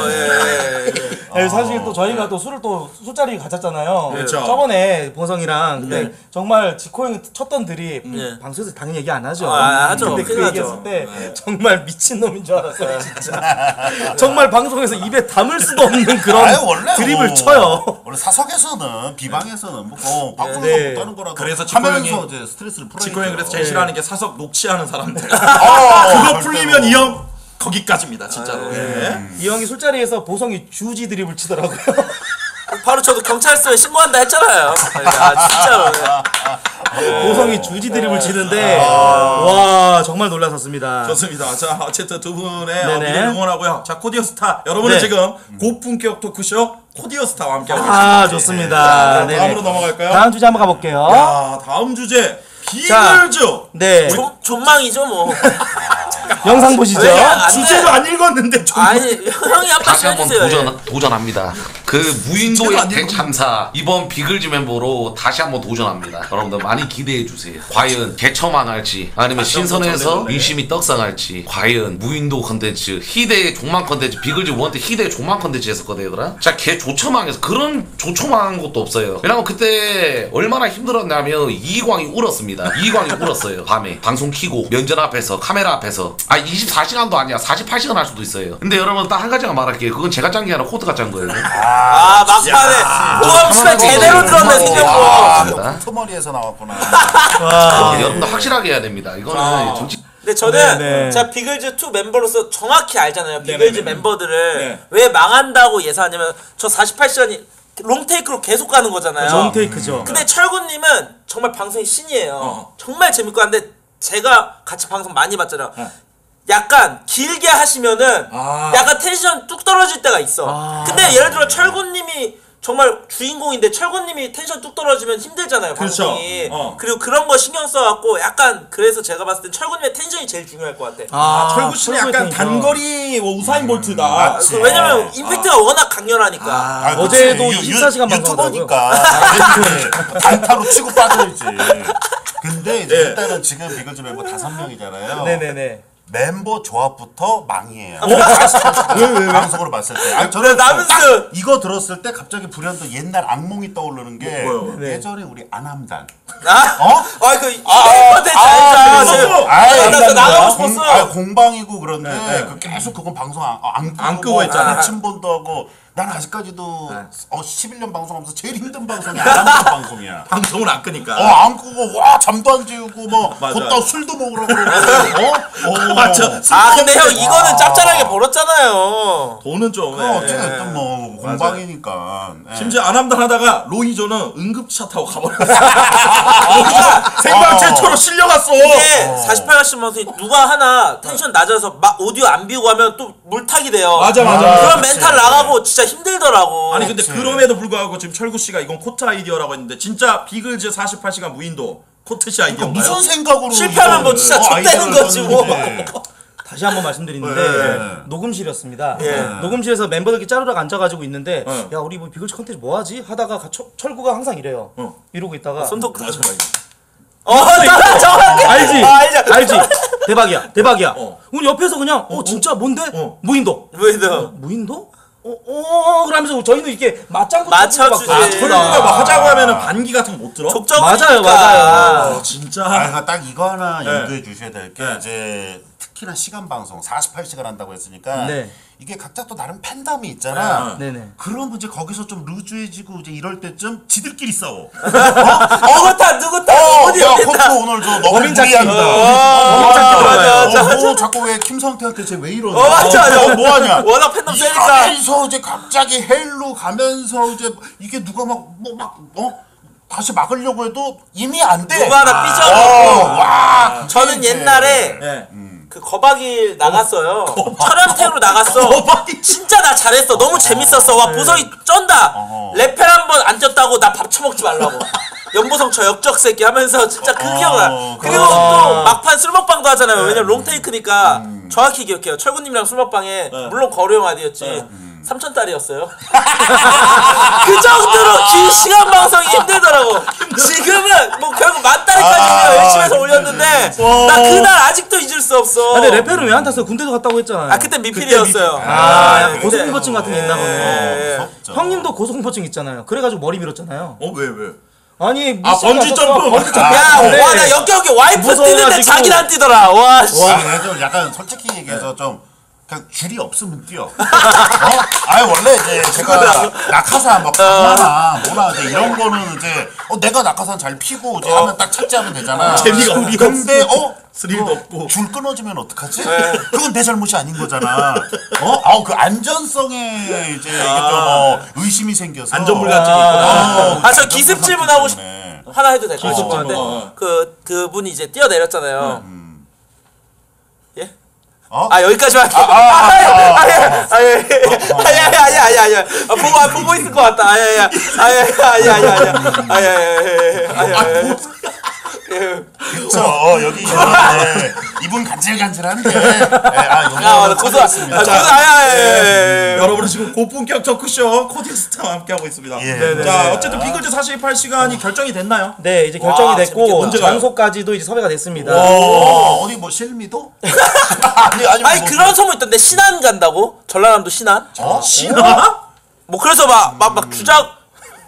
사실 또 저희가 또 술을 또 술자리 가졌잖아요.
그렇죠.
저번에 보성이랑 근데 정말 지코 형이 쳤던 드립 방송에서 당연히 얘기 안 하죠.
하죠.
근데
큰일
그
나죠.
얘기했을 때 정말 미친 놈인 줄 알았어요, 진짜. 정말 방송에서 입에 담을 수도 없는 그런
원래
드립을 쳐요.
원래 사석에서는 비방에서는 뭐 방송에서
네.
못하는 거라도
그래서 지코
하면서
형이-
이제 스트레스를 풀어야
지코 형이 그래서 제일 싫어하는 게 사석 녹취하는 사람들.
그거
그거 풀리면 이 형 거기까지입니다, 진짜로. 예.
이 형이 술자리에서 보성이 주지 드립을 치더라고요.
바로 저도 경찰서에 신고한다 했잖아요. 진짜로.
보성이 주지 드립을 치는데 와 정말 놀랐었습니다.
좋습니다. 자, 어쨌든 두 분의
네네.
미래를 응원하고요. 자, 코디어 스타. 여러분은
네.
지금 고품격 토크쇼 코디어 스타와 함께하고 계십니다.
좋습니다.
자,
네네.
다음으로 넘어갈까요?
다음 주제 한번 가볼게요.
야, 다음 주제. 비글즈.
네.
존망이죠 뭐.
영상 보시죠.
왜? 안 돼.
주제도 안 읽었는데 좀.
아니 형이 한
다시
번씩
한번
해주세요.
도전합니다. 그 무인도의 대참사 이번 비글즈 멤버로 다시 한번 도전합니다. 여러분들 많이 기대해 주세요. 과연 개처망할지 아니면 신선해서 민심이 떡상할지 과연 무인도 컨텐츠 희대의 종망 컨텐츠 비글즈 1때 희대의 종망 컨텐츠 했었거든 얘들아. 진짜 개 조처망해서 그런 조처망한 것도 없어요. 왜냐면 그때 얼마나 힘들었냐면 이광이 울었습니다. 이광이 울었어요. 밤에 방송 키고 면전 앞에서 카메라 앞에서 24시간도 아니야 48시간 할 수도 있어요. 근데 여러분 딱 한 가지만 말할게요. 그건 제가 짠 게 아니라 코드가 짠 거예요.
막판에 보험 시간 제대로 들었네 생각보다.
토머리에서 나왔구나.
여러분들 확실하게 해야 됩니다. 이거는 정치
근데 저는
네네.
제가 비글즈 2 멤버로서 정확히 알잖아요. 비글즈 멤버들을
네.
왜 망한다고 예상하냐면 저 48시간이 롱테이크로 계속 가는 거잖아요.
롱테이크죠.
근데 철구님은 정말 방송이 신이에요. 정말 재밌고 한데 제가 같이 방송 많이 봤잖아요. 약간 길게 하시면은 약간 텐션 뚝 떨어질 때가 있어. 근데 예를 들어 철구님이 정말 주인공인데 철구님이 텐션 뚝 떨어지면 힘들잖아요.
그렇죠.
방송이. 그리고 그런 거 신경 써갖고 약간 그래서 제가 봤을 땐 철구님의 텐션이 제일 중요할 것 같아.
철구 씨는 약간 단거리 우사인 볼트다.
맞지.
왜냐면 임팩트가 워낙 강렬하니까.
어제도 24시간
유튜버니까 단타로 치고 빠져야지. 근데 이제 일단은 지금 비글즈 멤버 5명이잖아요.
네네네.
멤버 조합부터 망이에요. 왜? 방송으로 봤을 때. 저는
나면서
딱 이거 들었을 때 갑자기 불현듯 옛날 악몽이 떠오르는 게
뭐요?
예전에 우리 안함단.
그 컨텐츠 알죠? 나가고 싶었어.
공방이고 그런데 그 계속 그건 방송 안
끄고 했잖아.
침본도 하고 난 아직까지도 11년 방송하면서 제일 힘든 방송이 안함단 방송이야.
방송을 안 끄니까.
안 끄고 와 잠도 안 재우고 뭐
맞아.
걷다 술도 먹으라고 그러고
맞죠.
근데 형 이거는 짭짤하게 벌었잖아요.
돈은 좀.
어쨌든 뭐 공방이니까.
심지어 안함단 하다가 로이조는 응급차 타고 가버렸어. 로이조 생방 최초로 실려갔어.
이게 48시간 방송이 누가 하나 텐션 낮아서 막 오디오 안 비우고 하면 또 물타기 돼요.
맞아.
그런 멘탈 나가고 진짜 힘들더라고.
아니 근데 그럼에도 불구하고 지금 철구 씨가 이건 코트 아이디어라고 했는데 진짜 비글즈 48시간 무인도 코트 씨 아이디어인가요?
무슨 생각으로
실패하면 뭐 진짜 좆되는 거지 뭐.
다시 한번 말씀드리는데 녹음실이었습니다. 녹음실에서 멤버들끼리 짜르륵 앉아가지고 있는데 야 우리 뭐 비글즈 컨텐츠 뭐하지? 하다가 철구가 항상 이래요. 이러고 있다가
손톱
맞아.
정확해.
알지? 대박이야. 우리 옆에서 그냥 진짜 뭔데? 무인도. 무인도? 그러면서 저희는 이렇게 맞장구
맞춰주지.
철구가 뭐 하자고 하면은 반기 같은 거 못 들어?
맞아요.
진짜.
딱 이거 하나 염두에 주셔야 될 게 이제 특히나 시간 방송 48시간 한다고 했으니까
네.
이게 각자 또 나름 팬덤이 있잖아.
네네.
그럼 이제 거기서 좀 루즈해지고 이제 이럴 때쯤 지들끼리 싸워.
누구 탓 어디
야,
어디
코트 오늘 저 너무
범인 찾기.
무리한다.
맞아.
자꾸 왜 김성태한테 쟤 왜 이러냐?
맞아.
뭐하냐?
워낙 팬덤 세니까.
이러면서 이제 갑자기 헬로 가면서 이제 이게 누가 다시 막으려고 해도 이미 안 돼.
누가 하나 삐져갖고.
와.
저는 옛날에
네.
그 거박이 나갔어요. 촬영팀으로 나갔어. 진짜 나 잘했어. 너무 재밌었어. 와 보성이 쩐다. 레펠 한 번 안 쪘다고 나 밥 처먹지 말라고. 연보성 저 역적 새끼 하면서 진짜 그 기억나. 그리고 또 막판 술 먹방도 하잖아요. 왜냐면 롱테이크니까 정확히 기억해요. 철구님이랑 술 먹방에 물론 거래용 아디였지. 3,000달이었어요. 그 정도로 긴 시간 방송이 힘들더라고. 지금은 뭐 결국 만달까지 열심히 해서 올렸는데 나 그날 아직도 잊을 수 없어.
근데 레펠은 왜 안 탔어요? 군대도 갔다고 했잖아요.
아 그때 미필이었어요.
아,
그때-
고소공포증 같은 게 있나 보네.
예.
형님도 고소공포증 있잖아요. 그래가지고 머리 밀었잖아요.
왜?
아니
아, 번지 점프!
야,
네.
와, 나 역겨우게 와이프
무서워가지고.
뛰는데 자기는 안 뛰더라. 와, 씨.
좀 약간 솔직히 얘기해서 좀 그냥 줄이 없으면 뛰어. 원래 이제 제가 낙하산 막 강화나 뭐나 이제 이런 거는 이제 내가 낙하산 잘 피고 이제 하면 딱 착지하면 되잖아.
재미가 우리
근데
스릴도 없고.
줄 끊어지면 어떡하지? 그건 내 잘못이 아닌 거잖아. 그 안전성에 이제 이게 좀 의심이 생겨서
안전불감증이 있구나.
아, 저 기습 질문하고 싶,
때문에.
하나 해도 될까요?
기습 질문.
근데 그분이 이제 뛰어내렸잖아요. 예?
어?
아, 여기까지만 할게요. 아야. 보고 있을 것 같다. 아야.
그쵸. 여기 이분 간질간질한데. 여기
고소.
여러분은 지금 고품격 토크쇼 코디스타와 함께하고 있습니다.
예.
자, 어쨌든 비글즈 48시간이 결정이 됐나요?
네, 이제 결정이
와,
됐고
재밌겠다.
언제 가요?
장소까지도 이제 섭외가 됐습니다.
어디 뭐 실미도?
아니 그런 소문 있던데 신안 간다고? 전라남도 신안?
신화?
뭐 그래서 막 주작.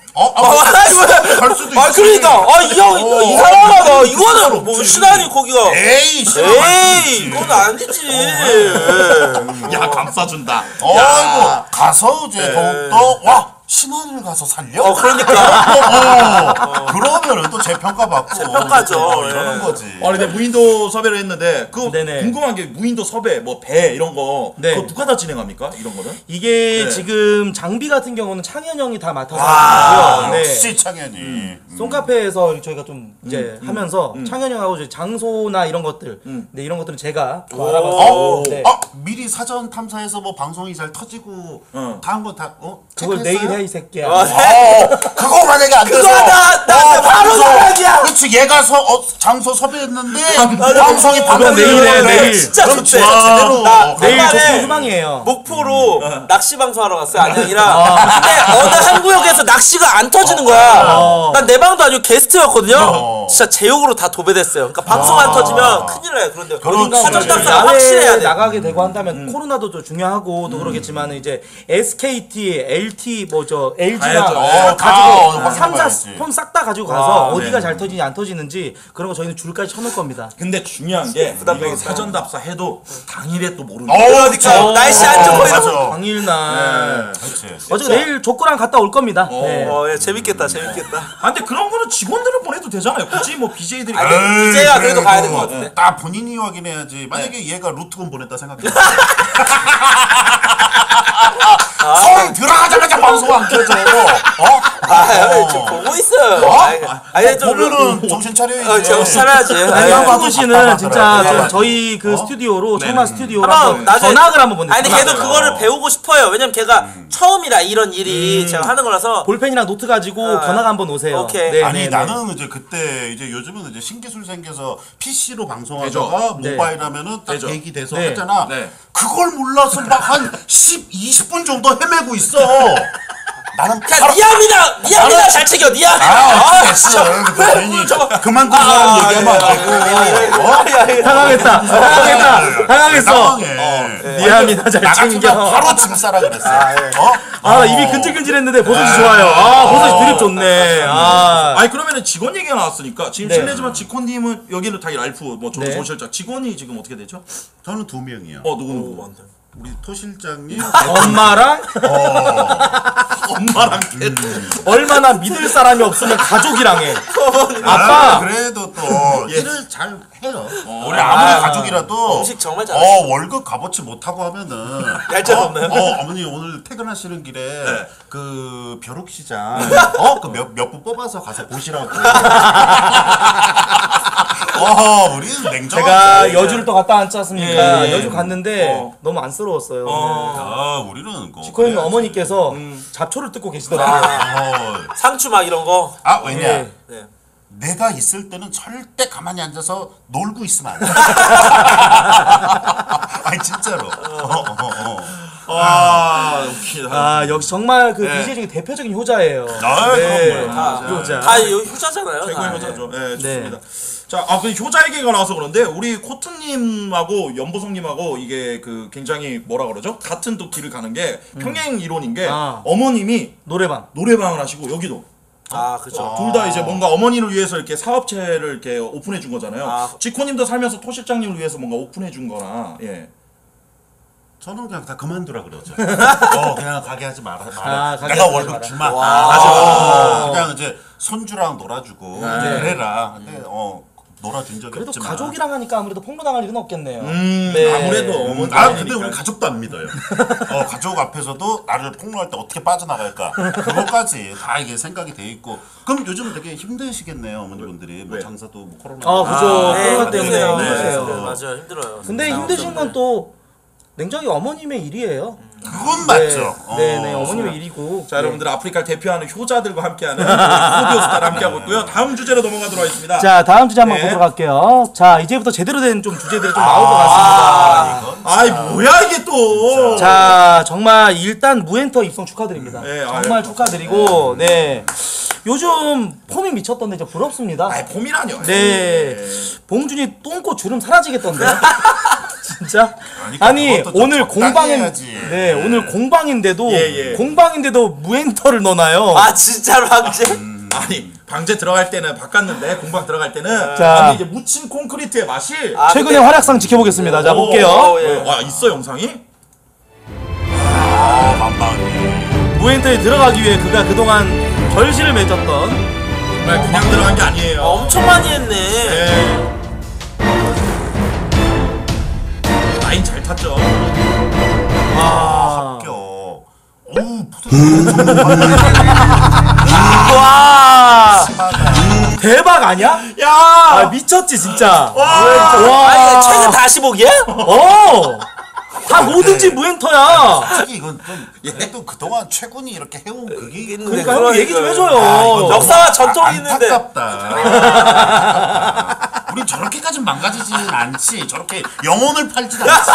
갈 수도 있어.
그러니까 이 형 이상하다. 이거는 뭐 신안이 거기가.
에이,
이건 아니지.
야, 감싸준다.
아이고 가서 이제 더욱더 신안을 가서 살려?
그러니까.
그러면은 또 재평가받고
재평가죠.
이러는
예.
거지.
근데 무인도 섭외를 했는데
네네.
궁금한 게 무인도 섭외, 뭐 배 이런 거
네.
그거 누가 다 진행합니까? 이런 거는?
이게
네.
지금 장비 같은 경우는 창현 형이 다 맡아서 하고요. 네.
역시 창현이.
송카페에서 저희가 좀 이제 하면서 창현 형하고 이제 장소나 이런 것들, 네, 이런 것들은 제가 좀 알아봐서 네.
미리 사전 탐사해서 뭐 방송이 잘 터지고 다 한 거 다
그걸 내일 해 이 새끼야.
그거 만약에 안 돼서
나 바로 나가기야.
그렇지 얘가 장소 섭외했는데 방송이
그건 내일 해, 내일.
진짜
그럼
좋대.
진짜 제대로
내일
간만에
조금 희망이에요.
목포로 낚시 방송하러 갔어요. 안양이랑. 근데 어느 한 구역에서 낚시가 안 터지는 거야. 난 내 방도 아니고 게스트였거든요. 진짜 제욕으로 다 도배됐어요. 그러니까 방송 안 터지면 큰일 나요. 그런데
그렇지.
사전 탁사
야외에
확실해야 돼.
나가게 되고 한다면 코로나도 또 중요하고 또 그러겠지만 이제 SKT, LT 뭐 저 LG랑
가야죠.
가지고
확인
3사
봐야지.
폰 싹 다 가지고 가서 어디가 잘 터지는지 안 터지는지 그런 거 저희는 줄까지 쳐놓을 겁니다.
근데 중요한 게 이거 사전 답사 해도 당일에 또 모르는
그러니까 날씨 안 좋고 이러면
맞아.
당일날
그렇지.
어차피 내일 족구랑 갔다 올 겁니다. 네.
예, 재밌겠다.
근데 그런 거는 직원들을 보내도 되잖아요. 굳이 뭐 BJ들이
이제야 그래도 가야 될 것 같은데.
나 본인이 확인해야지. 만약에 얘가 루트건 보냈다 생각해. 성 들어가자마자 방송 안 켜져.
지금 보고 있어요. 아니 좀
보면은 정신 차려야지.
정신 차려야지.
아니, 형박우 씨는 진짜
네.
좀 저희 그 스튜디오로 청마 스튜디오로
한번
한번
나중에
전학을 한번 보내요.
아니 걔도 그거를 배우고 싶어요. 왜냐면 걔가 처음이라 이런 일이 제가 하는 거라서.
볼펜이랑 노트 가지고 견학 한번 오세요.
오케이.
네,
아니
네, 네.
나는 이제 그때 이제 요즘은 이제 신기술 생겨서 PC로 방송하다가
되죠.
네.
모바일 하면은 딱
되죠.
대기돼서
네.
하잖아.
네.
그걸 몰라서 막 한 10, 20분 정도 헤매고 있어. 나는
야 니암이나 잘 챙겨 니암이나.
됐어. 괜히 그만둔 사람 얘기하면 안 되고.
당황했다. 당황했어.
당황해.
미안합니다. 잘
나 같으면
챙겨.
바로 짐 싸라 그랬어.
아, 입이 근질근질했는데 버섯이 좋아요. 아, 버섯이 드립 좋네. 아.
아니 그러면은 직원 얘기가 나왔으니까 지금
네.
실례지만 지코님은 여기는 다 랄프 뭐
네.
조실장 직원이 지금 어떻게 되죠?
저는 2명이요.
누구
우리 토 실장님
엄마랑
엄마랑 걔.
얼마나 믿을 사람이 없으면 가족이랑 해.
아빠 그래도 또 일을 잘 해요. 우리 아무리 가족이라도
음식 정말 잘하시죠.
월급 값어치 못하고 하면은
얄짤 없나요?
어머니 오늘 퇴근하시는 길에 그 벼룩시장 그 몇 부 뽑아서 가서 보시라고. 우리는 냉정하죠.
제가 여주를 또 갔다 왔지 않습니까?
예.
여주 갔는데 너무 안쓰러웠어요.
우리는
지코 형님 어머니께서 잡초를 뜯고 계시더라고요.
상추 막 이런 거.
왜냐?
예.
네.
내가 있을 때는 절대 가만히 앉아서 놀고 있으면 안 돼. 아니 진짜로.
웃기다.
역시 정말 그 BJ 중에 대표적인 효자예요.
그럼요.
효자.
다 효자잖아요.
최고의
다.
효자죠. 네, 좋습니다. 자, 그 효자 얘기가 나와서 그런데 우리 코트님하고 연보성님하고 이게 그 굉장히 뭐라 그러죠? 같은 또 길을 가는 게 평행 이론인 게 어머님이 노래방을 하시고 여기도
그렇죠.
둘 다 이제 뭔가 어머니를 위해서 이렇게 사업체를 이렇게 오픈해 준 거잖아요. 지코님도 살면서 토 실장님을 위해서 뭔가 오픈해 준 거나 예.
저는 그냥 다 그만두라 그러죠. 그냥 가게 하지 마라.
가게
내가
하지
월급
마라.
주마. 그냥 이제 손주랑 놀아주고 그래라. 근데 놀아준 적이
그래도
없지만.
가족이랑 하니까 아무래도 폭로당할 일은 없겠네요.
아무래도 어머니.
근데 우리 가족도 안 믿어요. 가족 앞에서도 나를 폭로할 때 어떻게 빠져나갈까. 그거까지 다 이게 생각이 돼 있고. 그럼 요즘 되게 힘드시겠네요, 어머니분들이. 뭐 장사도 뭐 코로나.
그죠. 코로나 때문에
힘드세요.
힘드세요.
맞아요. 힘들어요.
근데 힘드신 건 또 냉정히 어머님의 일이에요.
그건 맞죠.
네, 어머님의 일이고.
자, 여러분들 아프리카를 대표하는 효자들과 함께하는 코디오 스타를 함께하고 있고요. 다음 주제로 넘어가도록 하겠습니다.
자, 다음 주제 한번
네.
보도록 할게요. 자, 이제부터 제대로 된 좀 주제들이 좀 나올 것 같습니다.
아이 뭐야 이게 또.
자, 정말 일단 무엔터 입성 축하드립니다.
네,
정말 축하드리고, 네. 요즘 폼이 미쳤던데 저 부럽습니다.
봄이라뇨.
네. 봉준이 똥꼬 주름 사라지겠던데. 진짜?
아니, 그것도 좀
오늘
적당히 해야지.
오늘 공방인데도
예.
공방인데도 무엔터를 넣나요?
진짜로 황제?
아니 방제 들어갈 때는 바꿨는데 공방 들어갈 때는
자.
이게 묻힌 콘크리트의 맛이
최근의 활약상 지켜보겠습니다. 자, 볼게요.
있어 영상이?
무엔터에 들어가기 위해 그가 그동안 결실을 맺었던
정말 그냥 들어간 게 아니에요.
엄청 많이 했네.
네. 라인 잘 탔죠.
합격.
와 대박 아니야? 야 미쳤지 진짜. 와
최근 다시 보기야?
다 뭐든지 무엔터야.
솔직히 이건 좀 그래도 그동안 최군이 이렇게 해온 그게
그러니까 형 얘기 좀 해줘요.
역사와 전통이 있는데.
안타깝다. 우리 저렇게까지 망가지지는 않지. 저렇게 영혼을 팔진 않지.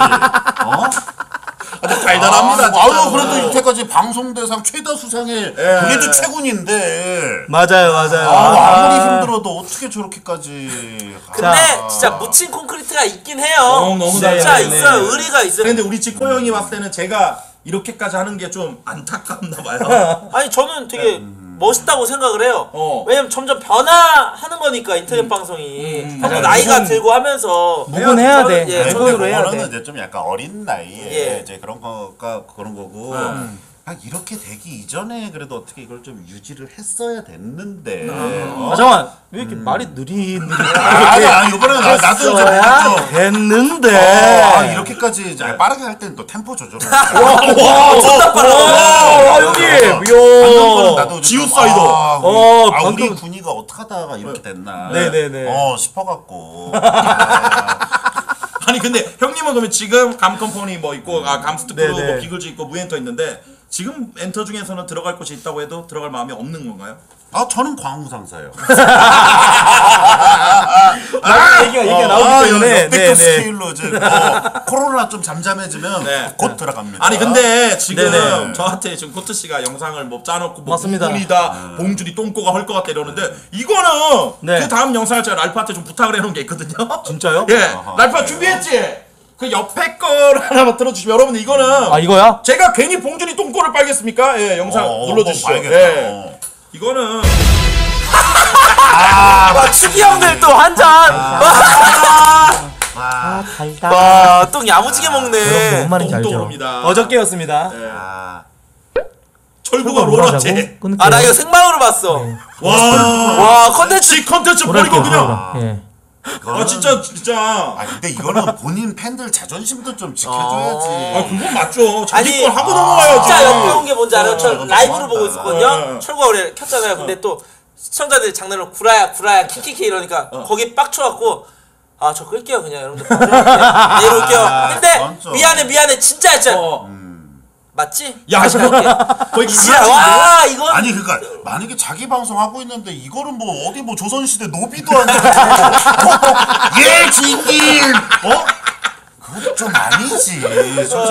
아주 달달합니다.
그래도 이때까지 방송대상 최다 수상에 그래도 최군인데.
맞아요.
아무리 힘들어도 어떻게 저렇게까지.
근데 진짜 묻힌 콘크리트가 있긴 해요.
너무
진짜
잘해.
있어요. 의리가 있어요.
근데 우리 지코 형이 봤을 때는 제가 이렇게까지 하는 게 좀 안타깝나 봐요.
아니 저는 되게 멋있다고 생각을 해요. 왜냐면 점점 변화하는 거니까 인터넷 방송이 한번 나이가 들고 하면서
무근해야 돼.
예,
그거로 해야 돼.
그거는 이제 좀 약간 어린 나이에
예.
이제 그런 거고. 이렇게 되기 이전에 그래도 어떻게 이걸 좀 유지를 했어야 됐는데.
잠깐만 왜 이렇게 말이 느릿느릿
이번에는 나도 좀
됐는데.
이렇게까지 이제 빠르게 할 때는 또 템포 조절을.
형님
나도
지우사이더.
우리 군이가 어떻게 하다가 이렇게 됐나.
네네네.
싶어갖고.
아니 근데 형님은 그러면 지금 감컴퍼니 뭐 있고 감스트크루
네네.
뭐 비글즈 있고 무엔터 있는데 지금 엔터 중에서는 들어갈 곳이 있다고 해도 들어갈 마음이 없는 건가요?
저는 광우 상사예요.
얘기가 나오기 때문에
역대급 스케일로 이제 코로나 좀 잠잠해지면 곧 들어갑니다.
아니 근데 지금
네네.
저한테 지금 코트 씨가 영상을 뭐 짜놓고 뭐
맞습니다.
봉준이다 봉준이 똥꼬가 헐 것 같다 이러는데 이거는
네.
그 다음 영상을 제가 랄프한테 좀 부탁을 해놓은 게 있거든요.
진짜요?
예, 랄프가 준비했지. 그 옆에 거를 하나만 들어주시면 여러분들 이거는
이거야?
제가 괜히 봉준이 똥꼬를 빨겠습니까? 예, 영상 눌러주시죠.
봐야겠다.
예. 이거는
축이 형들 또 한 잔.
아 달다.
와, 똥 야무지게 먹네.
여러분 뭔 말인지 알죠?
똥똥입니다.
어저께였습니다.
아,
철구가 롤하자고.
아, 나 이거 생방으로 봤어. 와, 컨텐츠.
컨텐츠 버리고 그냥.
예.
아 진짜.
아 근데 이거는 본인 팬들 자존심도 좀 지켜줘야지.
아 그건 맞죠. 자기
아니,
걸 하고 넘어가야지.
진짜 역겨운 게 뭔지 알아요? 저
이건
라이브로
너무한다.
보고 있었거든요. 철구가 우리 켰잖아요. 근데 또 시청자들이 장난으로 구라야 키키키 이러니까 거기 빡쳐갖고 아 저 끌게요 그냥 여러분들 내려올게요. 근데
진짜.
미안해 진짜 맞지?
야,
다시 볼게.
거의
와 이건
아니 그러니까 만약에 자기 방송 하고 있는데 이거는 뭐 어디 뭐 조선시대 노비도 아니고 예 주인님 그건 좀 아니지 솔직히.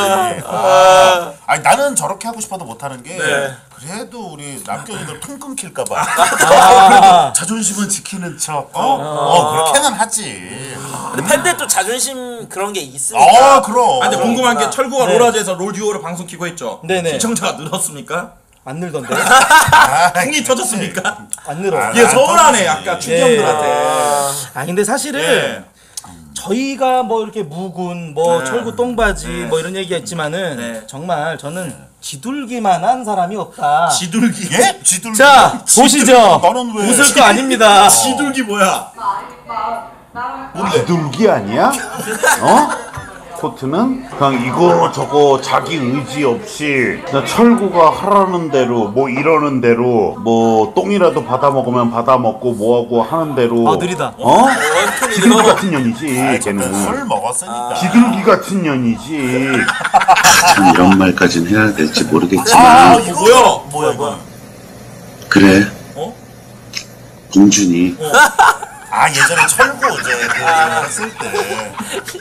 아니 나는 저렇게 하고 싶어도 못하는 게 그래도 우리 남편이들 통 끊길까봐 자존심은 지키는 척 그렇게는 하지.
근데 팬들 또 자존심 그런 게 있으니까.
그럼.
근데 궁금한 게 철구가 롤라즈에서 롤 듀오를 방송 키고 했죠.
네네.
시청자가 늘었습니까?
안 늘던데.
풍이 터졌습니까?
안 늘어.
이게 서운하네
터지지.
약간 충경들한테.
아 근데 사실은
예.
저희가 뭐 이렇게 묵은 뭐 철구 똥바지 뭐 이런 얘기했지만은
네.
정말 저는 지둘기만한 사람이 없다.
지둘기.
예? 지들.
자 보시죠.
너는 왜?
웃을 거 아닙니다.
지둘기 뭐야?
비둘기 아니야? 코트는 그냥 이거 저거 자기 의지 없이 그냥 철구가 하라는 대로 뭐 이러는 대로 뭐 똥이라도 받아 먹으면 받아 먹고 뭐하고 하는 대로
아 느리다.
비둘기 같은 년이지 걔는.
술 먹었으니까.
비둘기 같은 년이지.
참 이런 말까지는 해야 될지 모르겠지만
뭐야?
그래 봉준이
예전에 철구 이제 그 했을 때.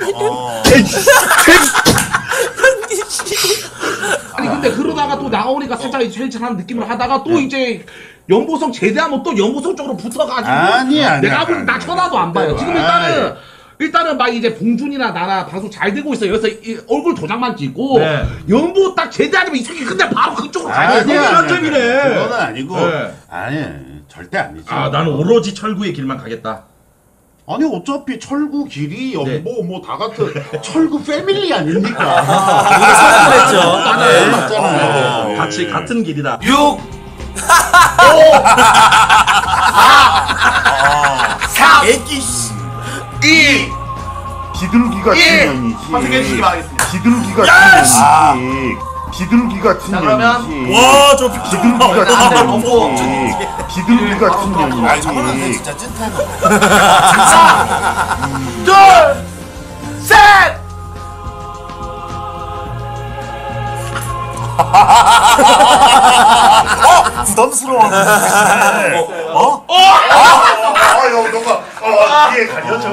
아니 근데 그러다가 또 나오니까 살짝 헬찬한 느낌을 하다가 또 이제 연보성 제대하면 또 연보성 쪽으로 붙어가지고
아니야.
내가 보니 나 천하도 안 봐요. 지금 일단은 막 이제 봉준이나 나나 방송 잘 되고 있어요. 그래서 얼굴 도장만 찍고 연보 딱 제대하면 이 새끼 근데 바로 그쪽으로 가야 돼.
그거는 아니고. 아니 절대 아니지.
나는 오로지 철구의 길만 가겠다.
아니 어차피 철구 길이 연보 뭐 다 같은 철구 패밀리 아닙니까?
그랬죠.
맞잖아요.
같이 같은 길이다.
6
4 애기 씨.
2
비둘기 같은 년이지.
선택해 주시기 바라겠습니다.
비둘기 같은 년이지. 비둘기 같은 년이지.
와저
비둘기 같은 년이지. 비둘기 같은
아니 저거는 근데
년이지.
진짜 찐텐. 부담스러워.
너가 이해 가려져.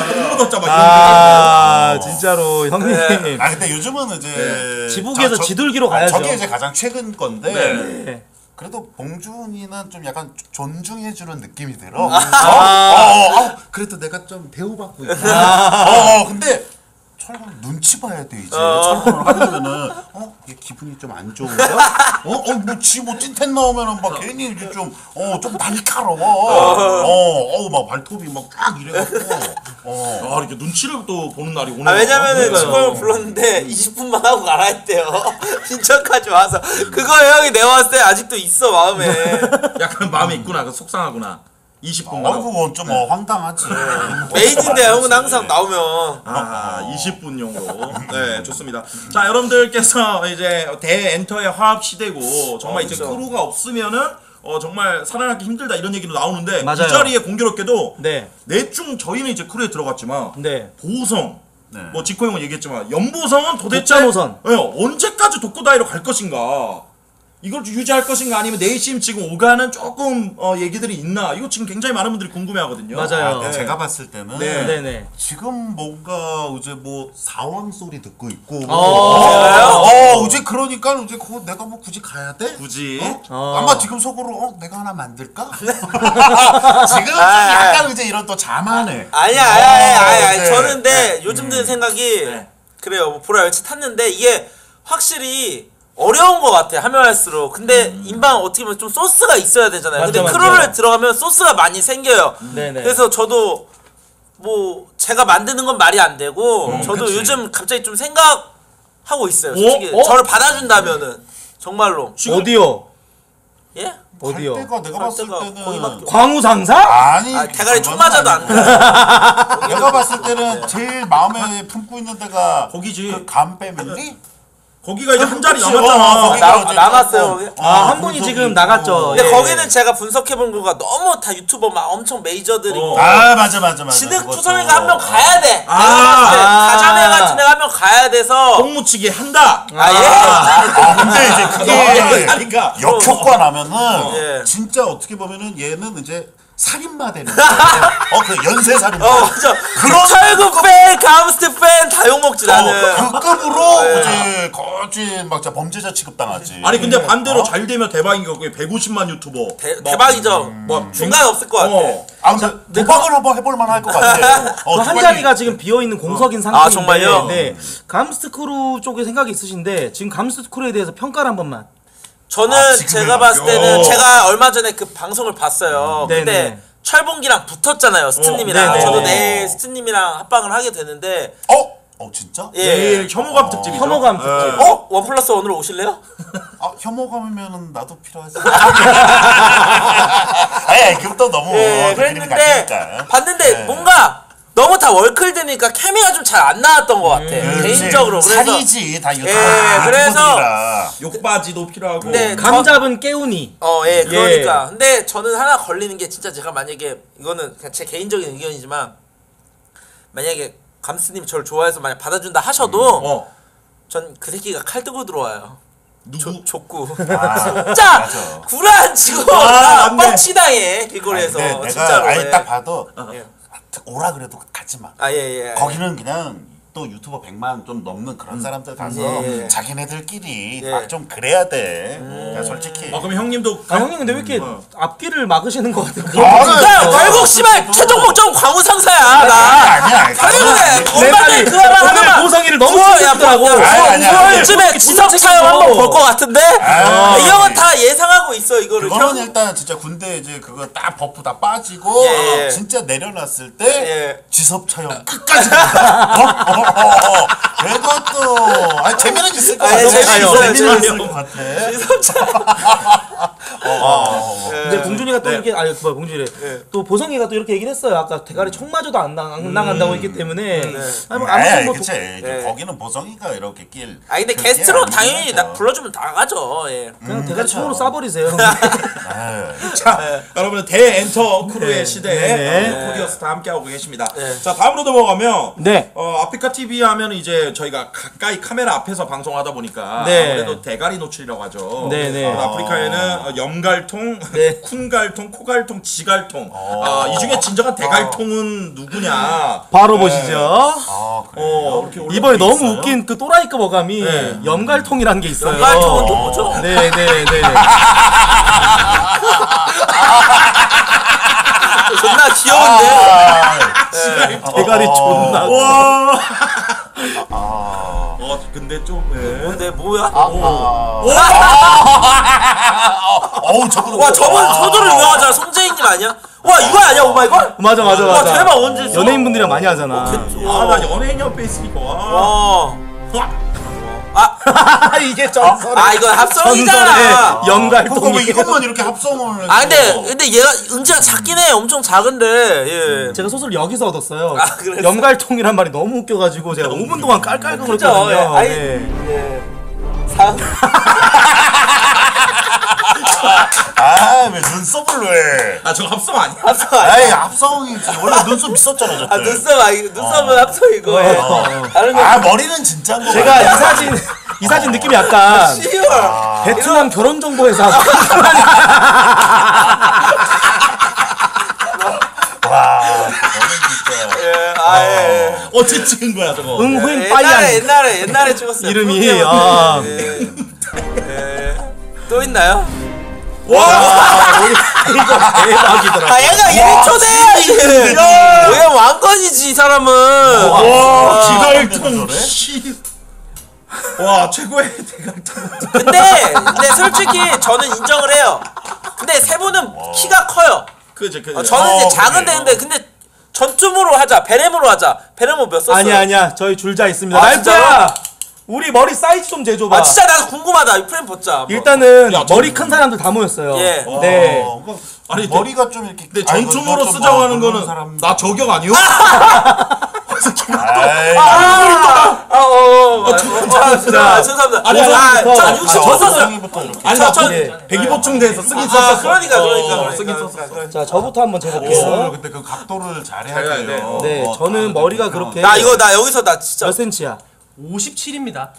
진짜로 형님.
근데 요즘은 이제
지붕에서 지둘기로 가야죠.
저게 이제 가장 최근 건데.
네.
그래도 봉준이는 좀 약간 존중해주는 느낌이 들어. 그래도 내가 좀 대우받고 있다. 근데 철구는 눈치 봐야 돼 이제. 철구를 하려면은 얘 기분이 좀 안 좋은가? 뭐 찐텐 나오면은 막 괜히 이제 좀 날카로워. 막 발톱이 막 쫙 이래갖고.
이렇게 눈치를 또 보는 날이 오네.
왜냐면은 직원을 불렀는데 20분만 하고 가라 했대요. 신청까지 와서 그거 형이 내가 봤을 때 아직도 있어 마음에.
약간 마음에 있구나. 그 속상하구나. 20분간.
그건 좀 황당하지.
메이드인데 형은 항상 나오면
20분용으로. 네, 좋습니다. 자, 여러분들께서 이제 대엔터의 화합 시대고 정말 이제
그렇죠.
크루가 없으면은 정말 살아남기 힘들다 이런 얘기도 나오는데
맞아요.
이 자리에 공교롭게도
네.
넷중 저희는 이제 크루에 들어갔지만
네.
보성 뭐 지코 형은 얘기했지만 연보성은 도대체
독자 노선.
언제까지 독고다이로 갈 것인가? 이걸 유지할 것인가 아니면 내심 지금 오가는 조금 얘기들이 있나? 이거 지금 굉장히 많은 분들이 궁금해하거든요.
맞아요.
근데 제가 봤을 때는
네네.
지금 뭔가 이제 뭐 사왕 소리 듣고 있고. 이제 그러니까 이제 그거 내가 뭐 굳이 가야 돼?
굳이
아마 지금 속으로 내가 하나 만들까? 지금 좀 약간 이제 이런 또 자만해.
아니야.
네.
저는 근데 요즘 드는 생각이 그래요. 뭐 보라 열차 탔는데 이게 확실히 어려운 것 같아 하면 할수록. 근데 인방 어떻게 보면 좀 소스가 있어야 되잖아요. 근데
맞아.
크루를 들어가면 소스가 많이 생겨요.
네네.
그래서 저도 뭐 제가 만드는 건 말이 안 되고 저도
그치.
요즘 갑자기 좀 생각하고 있어요. 솔직히 저를 받아준다면은 정말로
어디요?
예?
어디요?
때가 내가 봤을 때는
광우 상사?
아니
아, 대가리 총
그건
맞아도 안 돼.
내가 봤을 때는 제일 마음에 품고 있는 데가
거기지.
그 감패밀리?
거기가 이제 한 자리
그치,
남았잖아.
거기가 이제
남았어요,
조금,
거기?
한 분이 지금 나갔죠.
근데
예.
거기는 제가 분석해본 거가 너무 다 유튜버 막 엄청 메이저들이고
아 맞아.
진흙 투성이가 한 명 가야 돼.
아.
가자매 같은 애가 한 명 가야 돼서
똥무치기 한다.
아 예?
아 근데 이제 그게
그러니까
역효과 나면은
예.
진짜 어떻게 보면은 얘는 이제 살인마 되는 거야. 그 연쇄 살인마.
맞아.
그런
철구 팬, 감스트 팬 다 욕먹지 나는.
그 급으로 이제 거진 막 진짜 범죄자 취급당하지.
아니 근데 반대로 잘 되면 대박인 거고 150만 유튜버. 막,
대박이죠.
막
중간 없을 것 같아.
아 근데 도박을 한번 해볼 만할 것 같아.
그 한 자리가 지금 비어 있는 공석인 상태인데.
아, 정말요?
네. 감스트 크루 쪽에 생각이 있으신데 지금 감스트 크루에 대해서 평가를 한 번만.
저는
지금은
제가 봤을 때는
어.
제가 얼마 전에 그 방송을 봤어요.
네네.
근데 철봉기랑 붙었잖아요, 스트님이랑.
네네.
저도 내일 스트님이랑 합방을 하게 되는데
진짜?
예.
내일 혐오감 특집이죠.
혐오감 특집.
원 플러스 원으로 오실래요?
아 혐오감이면은 나도 필요하지. 에이 그럼 또 너무
예,
느낌이
그랬는데
같으니까.
봤는데
네.
뭔가 너무 다 월클되니까 케미가 좀 잘 안 나왔던 것 같아. 개인적으로. 그래서
살이지 다 이거
예,
다
그래서
유튜버들이라.
욕바지도 필요하고.
네.
감 잡은 깨우니.
예, 그러니까. 근데 저는 하나 걸리는 게 진짜 제가 만약에 이거는 그냥 제 개인적인 의견이지만 만약에 감스님 저를 좋아해서 만약 받아준다 하셔도 전 그 새끼가 칼 뜨고 들어와요.
누구?
족구. 진짜 구라 치고 뻥치당해 길거리에서.
근데 내가
진짜로.
아예
예.
딱 봐도
예.
오라 그래도 가지 마.
아 예.
거기는 그냥 또 유튜버 100만 좀 넘는 그런 사람들 가서
예.
자기네들끼리
예.
막 좀 그래야 돼. 그냥 솔직히.
그럼 형님도
아 형님 근데 왜 이렇게 앞길을 막으시는 것 같아요?
야, 결국 씨발 최종 목적은 광우 상사야. 나.
아니야.
결국에 엄마들 그 말 하나만.
보성이를 너무
야,
쓰더라고.
아니야.
9월쯤에 지석 촬영 한번 볼 것 같은데. 이 형은 다 예상하고 있어 이거를.
그거는 일단 진짜 군대 이제 그거 딱 버프 다 빠지고
예.
진짜 내려놨을 때
예.
지섭 촬영 끝까지 그것도 아니 재미는 있을 것 같아.
재미는
있을 것 같아.
근데 봉준이가 또 이렇게 아니 뭐 봉준이 또 보성이가 또 이렇게 얘기를 했어요. 아까 대가리 총 맞아도 안 나간다고 했기 때문에 아니 뭐 아무튼 뭐
그치. 거기는 보성이가 이렇게 낄.
아 근데
그게
게스트로
아니긴
당연히
하죠.
나 불러주면 나가죠. 예.
그냥 대가리 총으로 쏴버리세요.
자, 여러분은 대엔터 크루의
네.
시대에
네.
코디어스타 함께하고 계십니다.
네.
자, 다음으로 넘어가면
네.
아프리카 TV 하면 이제 저희가 가까이 카메라 앞에서 방송하다 보니까
네.
아무래도 대가리 노출이라고 하죠.
네, 네.
아프리카에는 염갈통,
네.
쿤갈통, 코갈통, 지갈통. 이 중에 진정한 대갈통은 누구냐?
바로 보시죠.
이렇게 올려놓고
이번에 너무
있어요.
웃긴 그 또라이급 어감이 염갈통이라는 게 있어요.
연갈통은 또 뭐죠?
네네네.
존나 귀여운데.
대가리 존나.
와. 근데 좀
근데 뭐야?
어우 저거.
와 저분 소도로 유명하잖아. 송재인님 아니야? 와 이거 아니야 오마이걸?
맞아.
와 대박 언제 했어?
연예인분들이랑 많이 하잖아.
나 연예인 옆에 있으니까.
이게 전설.
이거 합성이잖아.
그거
염갈통이.
왜 이것만 이렇게 합성을 해서.
근데 얘가 은지가 작긴 해. 엄청 작은데. 예.
제가 소설 여기서 얻었어요.
그랬어?
염갈통이란 말이 너무 웃겨가지고 제가 5분 동안 깔깔거렸거든요.
아니,
네.
예.
왜 눈썹을 왜?
저거 합성 아니야?
아이 합성이지. 원래 눈썹 있었잖아 저때.
눈썹은 합성이고. 다른 거.
머리는 진짜인 거.
제가 이 사진 느낌이 약간
씨발.
베트남 결혼 정보회사.
와, 너는 진짜.
예.
어떻게 찍은 거야 저거?
응후잉 빠이안.
옛날에 찍었어요.
이름이,
그때
아.
또 있나요?
이거 대박이더라.
얘가 이름 초대해야지. 얘 왕건이지 이 사람은.
지갈통 씨. 와 최고의 대갈통.
근데 솔직히 저는 인정을 해요. 근데 세 분은 키가 커요.
그죠.
저는 이제 작은데 근데 전쯤으로 하자. 베렘으로 하자. 베렘은 몇 썼어요?
아니야 저희 줄자 있습니다.
아,
날짜야 우리 머리 사이즈 좀 재줘봐.
아 진짜 나도 궁금하다. 이 프레임 벗자.
일단은 머리 큰 사람들 다 모였어요.
예.
네.
아니
머리가 좀 이렇게.
근데 전춤으로 쓰자고 하는 거는 나 저격 아니요?
죄송합니다.
아니,
저 60번 썼어요.
아니 나 125층대에서 쓰긴 썼어.
그러니까.
쓰긴 썼어.
자 저부터 한번 재볼게요.
근데 그 각도를 잘해야 돼요.
네 저는 머리가 그렇게
나 여기서 나 진짜.
몇 센치야?
57입니다.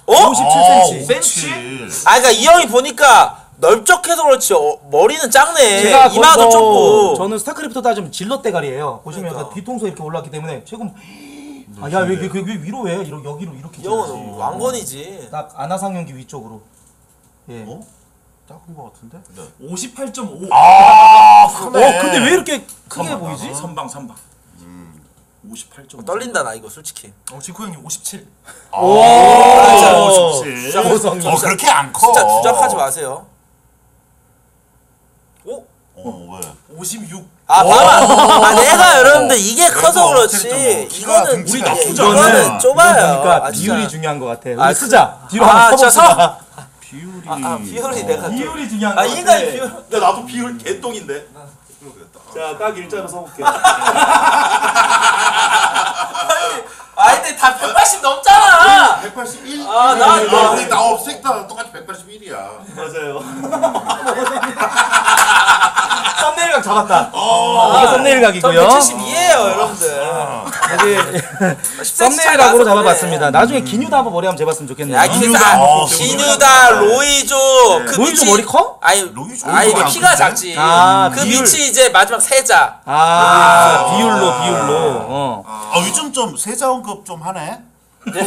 57cm.
아 그러니까 이 형이 보니까 넓적해서 그렇지 머리는 작네.
제가
이마도
거기서
좁고.
저는 스타크래프트 따지면 질럿 대가리예요. 보시면 약간 뒤통수 이렇게 올라왔기 때문에 최근 아야왜 위로 해? 여기로 이렇게.
이 형은 왕건이지.
딱 아나상연기 위쪽으로. 예.
작은 거 같은데?
58.5.
크네.
근데 왜 이렇게 크게 보이지?
선방 58점.
떨린다 나 이거 솔직히.
지코 형님 57.
진짜
고성이.
그렇게 안 커.
진짜 주작하지 마세요.
왜?
56.
아 봐봐. 내가 여러분들 이게 커서 그렇지.
키가
이거는
등치가 나쁘지
이거는
않아.
좁아요.
그러니까 비율이 중요한 것 같아. 우리
아,
쓰자. 뒤로
아,
한번
진짜
서봅시다.
비율이.
비율이 내가 좀-
비율이 중요한
아
것 같아.
인간의 비율.
야 나도 비율 개똥인데.
자, 딱 일자로 서볼게.
아 근데 다 180 넘잖아.
181.
나
색다 똑같이 181이야.
맞아요. 썸네일 각 잡았다. 이게 썸네일 각이고요.
172예요 여러분들.
여기 썸네일 각으로 잡아봤습니다. 나중에 기뉴다 한번 머리 한번 재봤으면 좋겠네요.
야 기뉴다 로이조 그
로이조
밑이
머리 커?
아니
로이조
키가 작지.
아,
그
비율.
밑이 이제 마지막 세자.
비율로.
요즘 좀 세자원급 좀 하네.
네?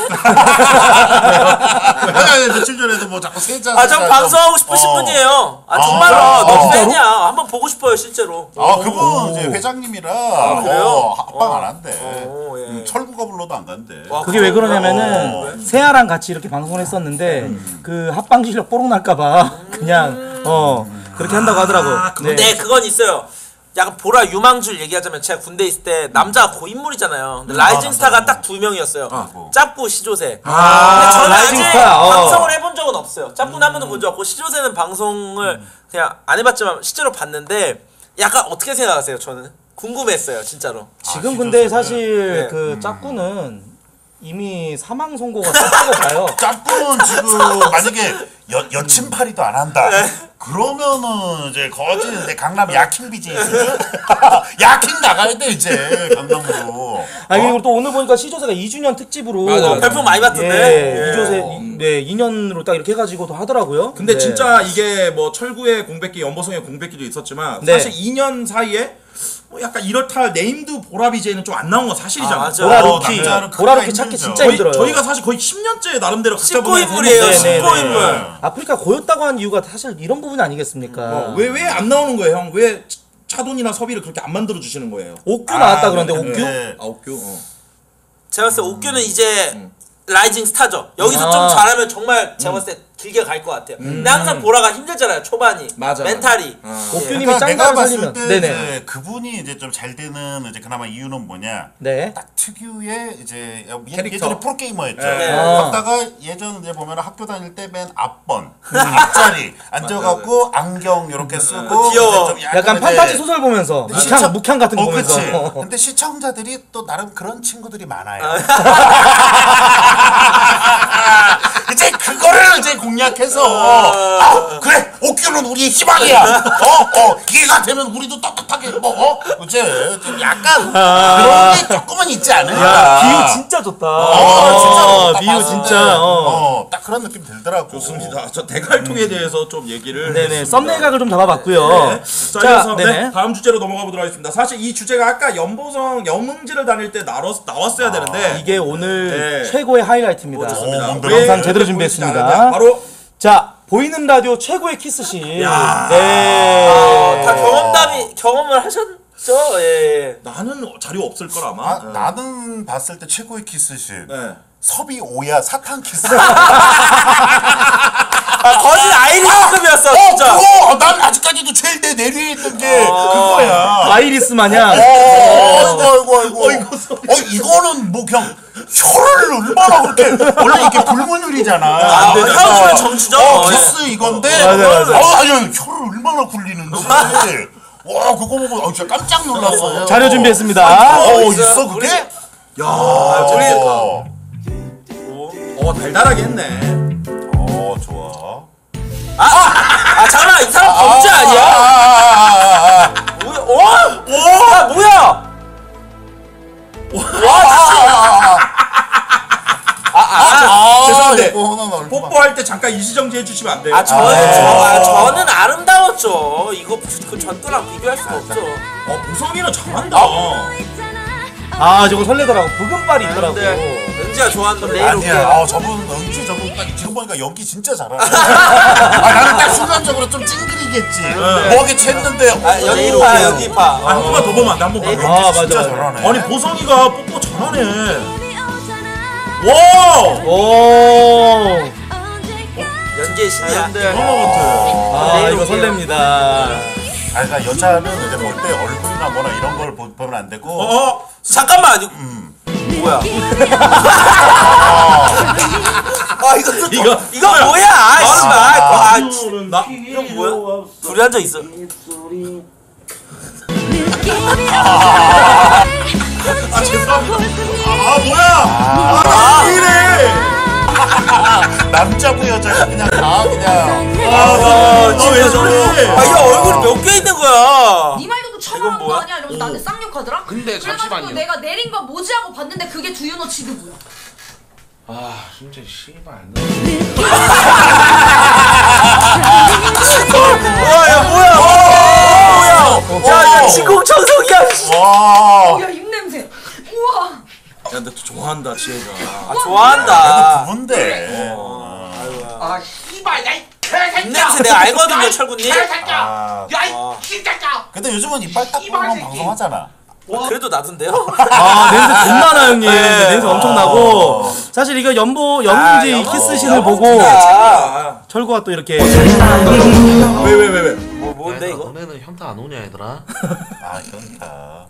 며칠 전에도 뭐 자꾸 세자.
전 방송하고 싶으신 분이에요. 정말로 너무 팬이야. 한번 보고 싶어요 실제로.
그분 이제 회장님이라
그래요?
합방 안 한대.
예.
철구가 불러도 안 간대.
그게 왜 그러냐면은 세아랑 같이 이렇게 방송을 했었는데 그 합방 실력 뽀록 날까봐 그냥 그렇게 한다고 하더라고.
근데 그건 있어요. 약간 보라 유망줄 얘기하자면 제가 군대 있을 때 남자가 고인물이잖아요. 근데 라이징 스타가 딱 2명이었어요. 짭구 시조새. 근데 저는
라이징
아직
스타,
방송을 해본 적은 없어요. 짭구는 한 번도 본 적 없고 시조새는 방송을 그냥 안 해봤지만 실제로 봤는데 약간 어떻게 생각하세요? 저는 궁금했어요 진짜로.
지금 근데 사실
네.
그 짝구는 이미 사망 선고가 떴다고 봐요.
짭구는 지금 만약에 여친팔이도 안 한다. 그러면은 이제 거진 이제 강남 야킹 BJ 수준? 야킹 나가야 돼 이제 강남으로.
그리고 또 오늘 보니까 시조새가 2주년 특집으로
별풍 많이 받던데.
예, 이조새 2년으로 딱 이렇게 해가지고도 하더라고요.
근데
네.
진짜 이게 뭐 철구의 공백기, 연보성의 공백기도 있었지만
네.
사실 2년 사이에 뭐 약간 이렇다 네임드 보라 BJ는 좀 안 나온 건 사실이잖아.
맞아.
보라 루키 찾기 진짜 힘들어요.
저희가 사실 거의 10년째 나름대로 각자
19 인물이에요. 19 인물.
아프리카 고였다고 한 이유가 사실 이런 부분 아니겠습니까?
왜 안 나오는 거예요, 형? 왜 차돈이나 섭이를 그렇게 안 만들어 주시는 거예요?
옥규 나왔다 그러는데 옥규?
옥규.
제가 봤을 때 옥규는 이제 라이징 스타죠. 여기서 좀 잘하면 정말 제가 봤을 때 길게 갈 것 같아요. 근데 항상 보라가 힘들잖아요. 초반이.
맞아.
멘탈이.
옥규님이
그러니까 내가
짱가를
봤을
살리면
때
네네.
이제 그분이 이제 좀 잘 되는 이제 그나마 이유는 뭐냐?
네.
딱 특유의 이제
캐릭터.
예전에 프로게이머였죠.
네.
그러다가 예전 이제 보면 학교 다닐 때 맨 앞번 앞자리 앉아갖고 안경 이렇게 쓰고
귀여워.
좀
약간
이제
판타지 소설 보면서 묵향 같은 거 보면서.
그치. 근데 시청자들이 또 나름 그런 친구들이 많아요. 이제 그거를 이제 공략해서 그래 옥규는 우리의 희망이야. 얘가 되면 우리도 떳떳하게 이제 좀 약간 그런 게 조금은 있지 않을까.
비유 진짜 좋다.
진짜로
비유 진짜.
딱 그런 느낌 들더라고.
좋습니다. 저 대갈통에 대해서 좀 얘기를
네네.
했습니다.
썸네일 각을 좀 잡아봤고요.
자, 그래서
네네.
다음 주제로 넘어가 보도록 하겠습니다. 사실 이 주제가 아까 연보성 영흥지를 다닐 때 나왔어야 되는데
이게 오늘
네.
최고의 하이라이트입니다.
좋습니다.
왜 영상 제대로 준비했습니다.
바로
자, 보이는 라디오 최고의 키스씬. 네.
다 경험을 하셨죠? 예.
나는 자료 없을 걸 아마.
나는 봤을 때 최고의 키스씬
네.
섭이 오야 사탕 키스.
거진 아이리스급이었어 진짜.
난 아직까지도 제일 내 내리에 있던 게 그거야.
아이리스 마냥.
아이고. 이거는 뭐 그냥 혀를 얼마나 그렇게 원래 이게 불문율이잖아.
헤어지면 정지죠.
키스 이건데. 아니 혀를 얼마나 굴리는지. 와 그거 보고 진짜 깜짝 놀랐어.
자료 준비했습니다.
있어 그게?
야, 달달하게 했네.
좋아.
잠깐만 이 사람 범죄 아니야? 뭐야? 뭐야?
죄송한데 뽀뽀할 때 잠깐 일시정지 해주시면 안 돼요?
저는 아름다웠죠. 이거 그 전도랑 비교할 수가 없죠.
보성이는 잘한다.
저거 설레더라고. 붉은발이 있더라고.
은지가 좋아한다.
아니야. 저분 딱 지금 보니까 연기 진짜 잘하네. 나는 딱 순간적으로 좀 찡그리겠지. 뭐하게 챘는데.
여기 봐.
한 번만 더 보면 안 돼? 한 번만.
맞아. 진짜 잘하네.
아니 보성이가 뽀뽀 잘하네. 와!
오.
연기의 신이야.
이거 설렙니다.
그러니까 여자는 이제 볼 때 얼굴이나 뭐나 이런 걸 보면 안 되고.
잠깐만. 뭐야? 이거 뭐야? 이거 뭐야? 둘이 앉아 있어.
죄송합니다. 뭐야? 이래.
남자고 여자가 그냥
왜 저래?
이거 얼굴이 몇 개 있는 거야?
네 말도 처벌한 거 아니야? 이러면서 나한테 쌍욕하더라?
근데
그래가지고
잠시만요.
내가 내린 거 뭐지 하고 봤는데 그게 두유노 취급이야.
진짜 씨발.
뭐야? 지공청소기야.
야 입냄새. 우와.
야, 근데 또 좋아한다 지혜가.
좋아한다.
부분데.
씨발 야
입냄새 내가 알거든요, 철구님.
근데 요즘은 이빨 딱 보면 방송하잖아.
그래도 나던데요?
냄새 존나나 형님. 냄새 엄청 나고. 사실 이거 연문지 키스신을 보고 철구가 또 이렇게
왜?
뭔데 이거?
너네는 현타 안 오냐 얘들아?
현타.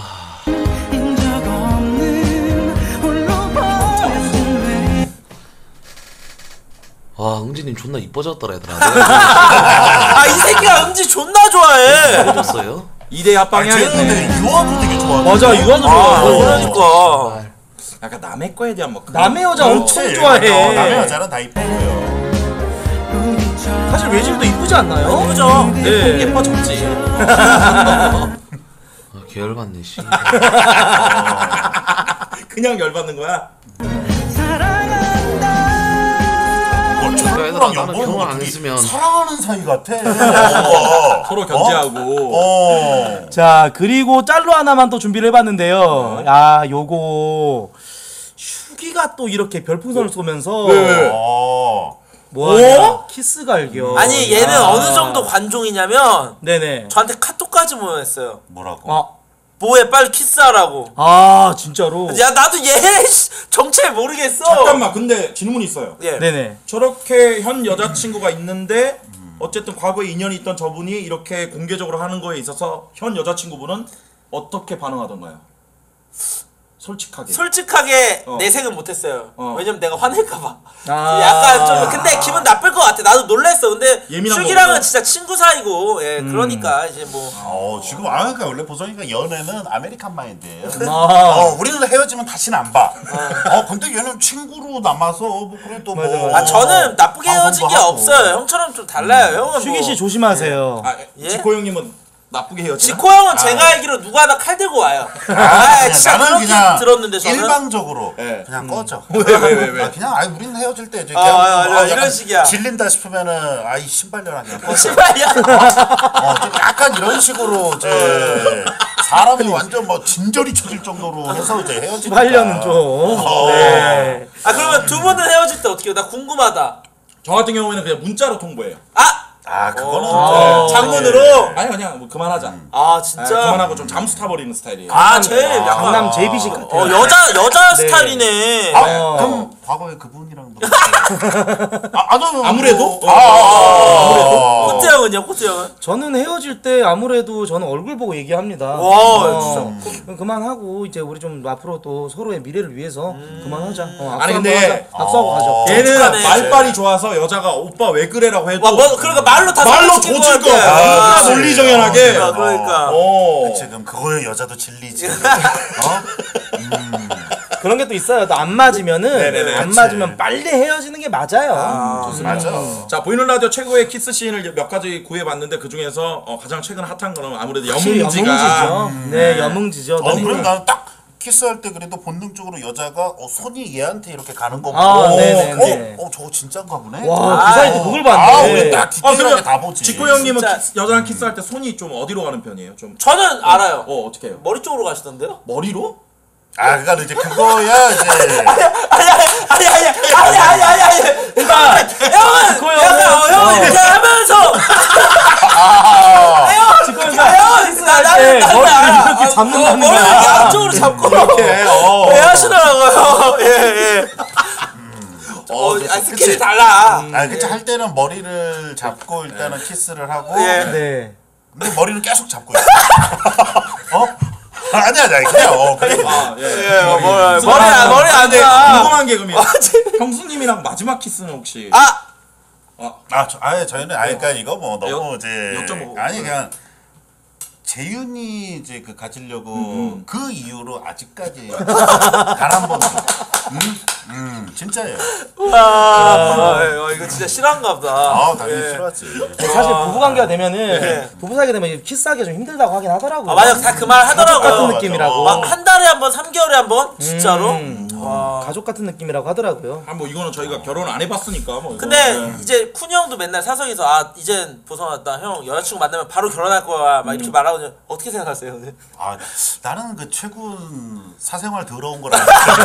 응지님 존나 이뻐졌더라 얘들아.
이 새끼가 은지 존나 좋아해.
이뻐졌어요?
2대 합방이
쟤는 유아도 되게 좋아해.
맞아 유아도 좋아하고.
그러니까.
약간 남의 거에 대한 뭐
남의 여자 엄청 좋아해.
남의 여자는 다 이뻐요.
사실 외질도 이쁘지 않나요?
그죠?
네.
예뻐졌지.
계열받네 씨.
그냥 열받는 거야?
얘들아 나는 결혼 안 했으면
사랑하는 사이 같아.
서로 견제하고.
자 그리고 짤로 하나만 또 준비를 해봤는데요. 요거 슈기가 또 이렇게 별풍선을 쏘면서 뭐하냐 키스 갈겨.
아니 얘는 어느 정도 관종이냐면
네네.
저한테 카톡까지 보냈어요.
뭐라고?
뭐해 빨리 키스하라고.
진짜로.
야 나도 얘 정체 모르겠어.
잠깐만 근데 질문이 있어요.
네네.
저렇게 현 여자친구가 있는데 어쨌든 과거에 인연이 있던 저분이 이렇게 공개적으로 하는 거에 있어서 현 여자친구분은 어떻게 반응하던가요? 솔직하게
내색은 못했어요. 왜냐면 내가 화낼까봐. 약간 좀 근데 기분 나쁠 것 같아. 나도 놀랬어. 근데 슈기랑은 진짜 친구 사이고 그러니까 이제 뭐.
지금 그러니까 원래 보성이가 연애는 아메리칸 마인드예요. 우리는 헤어지면 다시는 안 봐. 근데 얘는 친구로 남아서 뭐 그래도 뭐.
저는 나쁘게 헤어진 게 없어요. 형처럼 좀 달라요. 형은
슈기 씨 조심하세요.
지코 형님은 나쁘게 헤어지나?
지코 형은 제가 알기로 누가 하나 칼 들고 와요. 진짜
나는
그렇게
그냥
들었는데 저는
일방적으로 그냥 꺼져.
왜?
그냥 우리는 헤어질 때 이제
이런 식이야.
질린다 싶으면은 이 신발려라 그냥 꺼져.
신발이야.
좀 약간 이런 식으로 이제 사람이 완전 뭐 진저리 쳐질 정도로 해서 이제 헤어지니까.
8년은 좀. 네.
그러면 두 분은 헤어질 때 어떻게 해요? 나 궁금하다.
저 같은 경우에는 그냥 문자로 통보해요.
그거는
장문으로?
아니 그냥 뭐 그만하자.
진짜?
그만하고 좀 잠수 타버리는 스타일이에요.
제일 약간
강남 제이비식 같아.
여자 스타일이네.
그럼 과거에 그분이랑도 저는
아무래도?
코트 형은요? 코트 형은?
저는 헤어질 때 아무래도 저는 얼굴 보고 얘기합니다.
와,
진짜. 그만하고 이제 우리 좀 앞으로 또 서로의 미래를 위해서 그만하자.
아니, 근데
악수하고 가죠.
얘는
어떡하네.
말빨이 좋아서 여자가 오빠 왜 그래라고 해도
와, 그러니까 말로 다
말로
사기친 것
도질 거
같아.
같아. 논리정연하게.
그러니까.
지금 그거에 여자도 질리지.
그런 게 또 있어요. 또 안 맞으면은
네네네.
안 맞으면 빨리 헤어지는 게 맞아요.
맞아.
자, 보이는 라디오 최고의 키스 씬을 몇 가지 구해봤는데 그 중에서 가장 최근 핫한 거는 아무래도 여뭉지가.
네, 여뭉지죠.
그럼 나는 딱 키스할 때 그래도 본능적으로 여자가 손이 얘한테 이렇게 가는 거 보고
아, 네네네.
저거 진짠가 보네.
와, 그 사이트 그걸
아,
봤네.
우리 딱 디테일하게
그러면
다 보지.
직구 형님은
진짜.
여자랑 키스할 때 손이 좀 어디로 가는 편이에요? 좀
저는 알아요.
어떻게 해요?
머리 쪽으로 가시던데요?
머리로?
그러니까 이제 그거야 이제.
아니. 형은 형은 이렇게 하면서
때 머리를 이렇게 잡는다는
머리를
거야.
양쪽으로 잡고 왜 하시더라고요. 예. 스킬이 달라.
그치 할 때는 머리를 잡고 일단은 키스를 하고.
네.
근데 머리는 계속 잡고 있어. 아니야, 그냥 그래.
머리 안 돼.
궁금한 게 그러면 형수님이랑 마지막 키스는 혹시?
저희는 그러니까 이거 뭐 너무 이제
여쭤보고.
아니 그냥 재윤이 이제 그 가지려고 그 이후로 아직까지 단 한 번도. 진짜예요.
이거 진짜 실화인가 보다.
당연히 싫어하지.
사실 부부 관계가 되면은 부부 사이가 되면 키스하기 좀 힘들다고 하긴 하더라고요.
맞아, 다 그 말 하더라고요.
가족 같은 느낌이라고.
막 한 달에 한 번, 3개월에 한 번, 진짜로.
가족 같은 느낌이라고 하더라고요.
뭐 이거는 저희가 결혼 안 해봤으니까 뭐.
근데 이제 쿤 형도 맨날 사석에서 이젠 보성왔다. 형 여자친구 만나면 바로 결혼할 거야. 막 이렇게 말하거든요. 어떻게 생각하세요?
나는 그 최군 사생활 더러운 걸 알기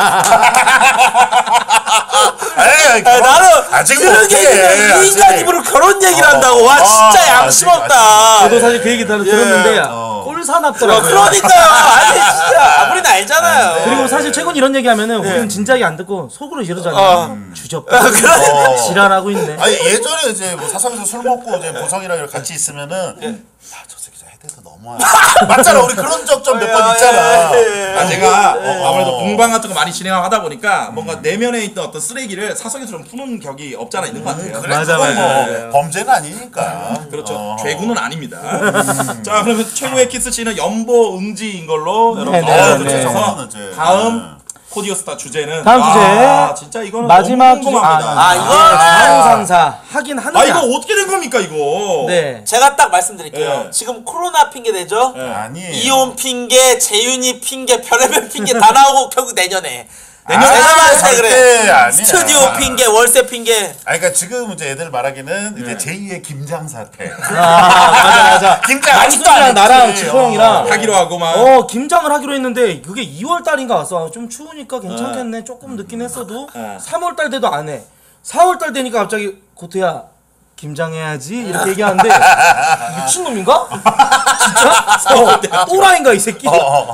때문에.
나는
아직
그런 얘기를 이 인간 입으로 결혼 얘기를 한다고. 와 진짜 양심 없다.
저도 사실 그 얘기 들었는데 꼴사납더라고요.
그러니까요. 아니 진짜 우리는 알잖아요.
그리고 사실 최근 이런 얘기하면은 우리는 진작에 안 듣고 속으로 이러잖아요. 주접다. 지랄하고 있네.
예전에 이제 뭐 사석에서 술 먹고 이제 보성이랑 같이 있으면은 저 새끼 저 헤드에서 너무 맞잖아. 우리 그런 적 좀 몇 번 있잖아.
제가 아무래도 공방 같은 거 많이 진행하다 보니까 뭔가 내면에 있던 어떤 쓰레기를 사석에서 좀 푸는 격이 없지 않아 있는 것 같아요.
맞아.
범죄는 아니니까.
그렇죠. 죄구는 아닙니다. 자, 그러면 최고의 키스 씬은 연보 응지인 걸로 여러분. 다음 코디오스타 주제는
다음 주제.
진짜 이거는
마지막
너무 궁금합니다.
이거
상사 하긴 하느냐.
이거 어떻게 된 겁니까 이거?
네.
제가 딱 말씀드릴게요.
네.
지금 코로나 핑계 대죠?
아니에요.
이혼 핑계, 재윤이 핑계, 별의별 핑계 다 나오고 결국 내년에.
내년에
제가 봤을 때 그래.
아니야.
스튜디오 핑계, 월세 핑계.
그러니까 지금 이제 애들 말하기는 이제 제2의 김장 사태.
맞아.
김장
만수랑 나랑 지코 형이랑
하기로 하고 막.
김장을 하기로 했는데 그게 2월 달인가 왔어. 좀 추우니까 괜찮겠네. 조금 늦긴 했어도 3월 달 돼도 안 해. 4월 달 되니까 갑자기 고태야 김장해야지 이렇게 얘기하는데 미친놈인가? 진짜? 또라이인가 이 새끼?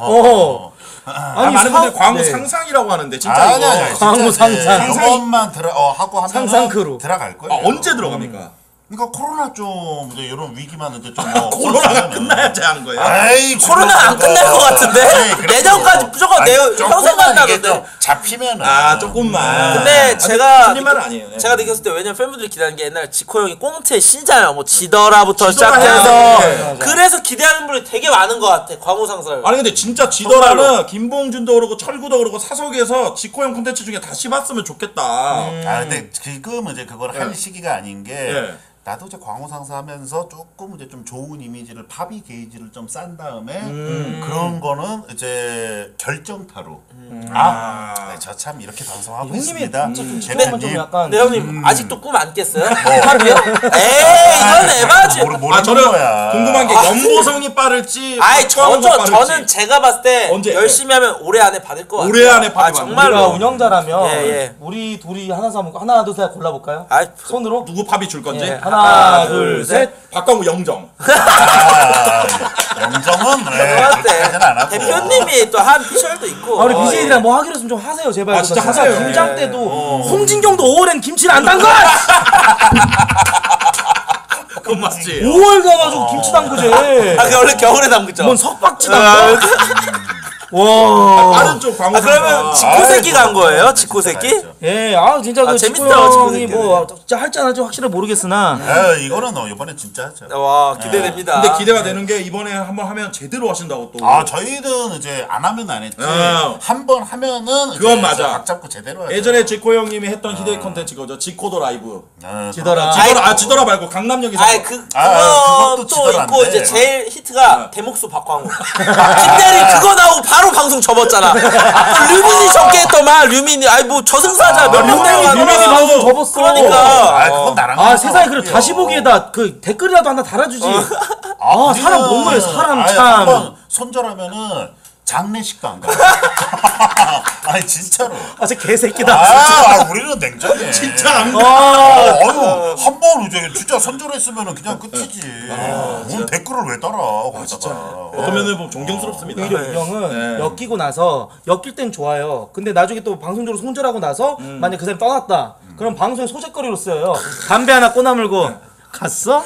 아니 많은 분들이 광우 상상이라고 하는데 진짜 이거
광우 상상.
그것만 하고 하면
상상 크루
들어갈 거예요.
언제 들어갑니까?
그러니까 코로나 좀 이제 이런 위기만 이제 좀
코로나가 끝나야지 하는 거예요.
코로나 안 끝날 것 같은데 내년까지 무조건 평생 간다는데
잡히면은
조금만.
근데 제가
틀린 말은 아니에요.
제가 느꼈을 때 왜냐면 팬분들이 기대하는 게 옛날 지코 형이 꽁트에 시잖아요. 뭐 지더라부터
지더라
시작해서 그래서 기대하는 분이 되게 많은 것 같아. 광우 상사를.
아니 근데 진짜 지더라는 김봉준도 그러고 철구도 그러고 사석에서 지코 형 콘텐츠 중에 다 씹었으면 좋겠다.
근데 지금 이제 그걸 할 시기가 아닌 게 나도 이제 광호 상사하면서 조금 이제 좀 좋은 이미지를 팝이 게이지를 좀 싼 다음에 그런 거는 이제 결정타로 저 참 이렇게 방송하고 있습니다.
좀 약간.
근데 형님 아직도 꿈 안 깼어요? 팝이요? 에이 이건 에바지.
저는 궁금한 게 연보성이 빠를지.
저는 제가 봤을 때
언제?
열심히 하면 올해 안에 받을 것 같아요.
올해 안에 받을
정말로.
우리가 운영자라면
예.
우리 둘이 하나 둘 셋 골라볼까요? 손으로?
누구 팝이 줄 건지?
예. 하나 둘 셋.
박광우 영정.
영정은 그까지는 안 하고.
대표님이 또 한 피셜도 있고.
우리 BJ들이랑 뭐 하기로 했으면 좀 하세요 제발.
아, 진짜 하세요.
김장 때도 홍진경도 5월엔 김치를 안 담가.
그건 맞지.
5월 가가지고 김치 담그제.
그 원래 겨울에 담그죠.
뭔 석박지 담가? 와.
다른 쪽 광고.
그러면 지코새끼가 한 거예요? 지코새끼?
예, 진짜 그
재밌다,
지코 형이
지코
뭐 진짜 할지 안 할지 확실히 모르겠으나.
이거는 이번에 진짜 하죠.
와 기대됩니다.
근데 기대가 되는 게 이번에 한번 하면 제대로 하신다고 또.
저희는 이제 안 하면 안 했지.
어.
한 번 하면은
그건
이제
맞아.
각 잡고 제대로 하죠.
예전에 지코 형님이 했던 희대의 컨텐츠 그거죠. 지코도 라이브.
지더라.
지더라 말고 강남역에서.
그것도
또 있고
지더라인데.
이제 제일 히트가 대목수 박광호. 김대리 그거 나오고 바로 방송 접었잖아. 류민이 적게 했더만 류민이 뭐 저승사자 몇 명 내려가는
유민이 방송 접었어.
그러니까.
그건 나랑.
세상에 그래 다시 보기에다 그 댓글이라도 하나 달아주지. 사람 너무해 사람 참.
한번 손절하면은 장례식도 안 가. 아니 진짜로.
저 개새끼다.
우리는 냉정해.
진짜 안
한 번 이제 진짜 손절했으면은 그냥 끝이지. 뭔 댓글을 왜 달아? 진짜.
어떤 면은 보면 존경스럽습니다.
오히려 이 형은 엮이고 나서 엮일 땐 좋아요. 근데 나중에 또 방송적으로 손절하고 나서 만약 그 사람이 떠났다. 그럼 방송에 소재거리로 쓰여요. 담배 하나 꼬나물고 갔어?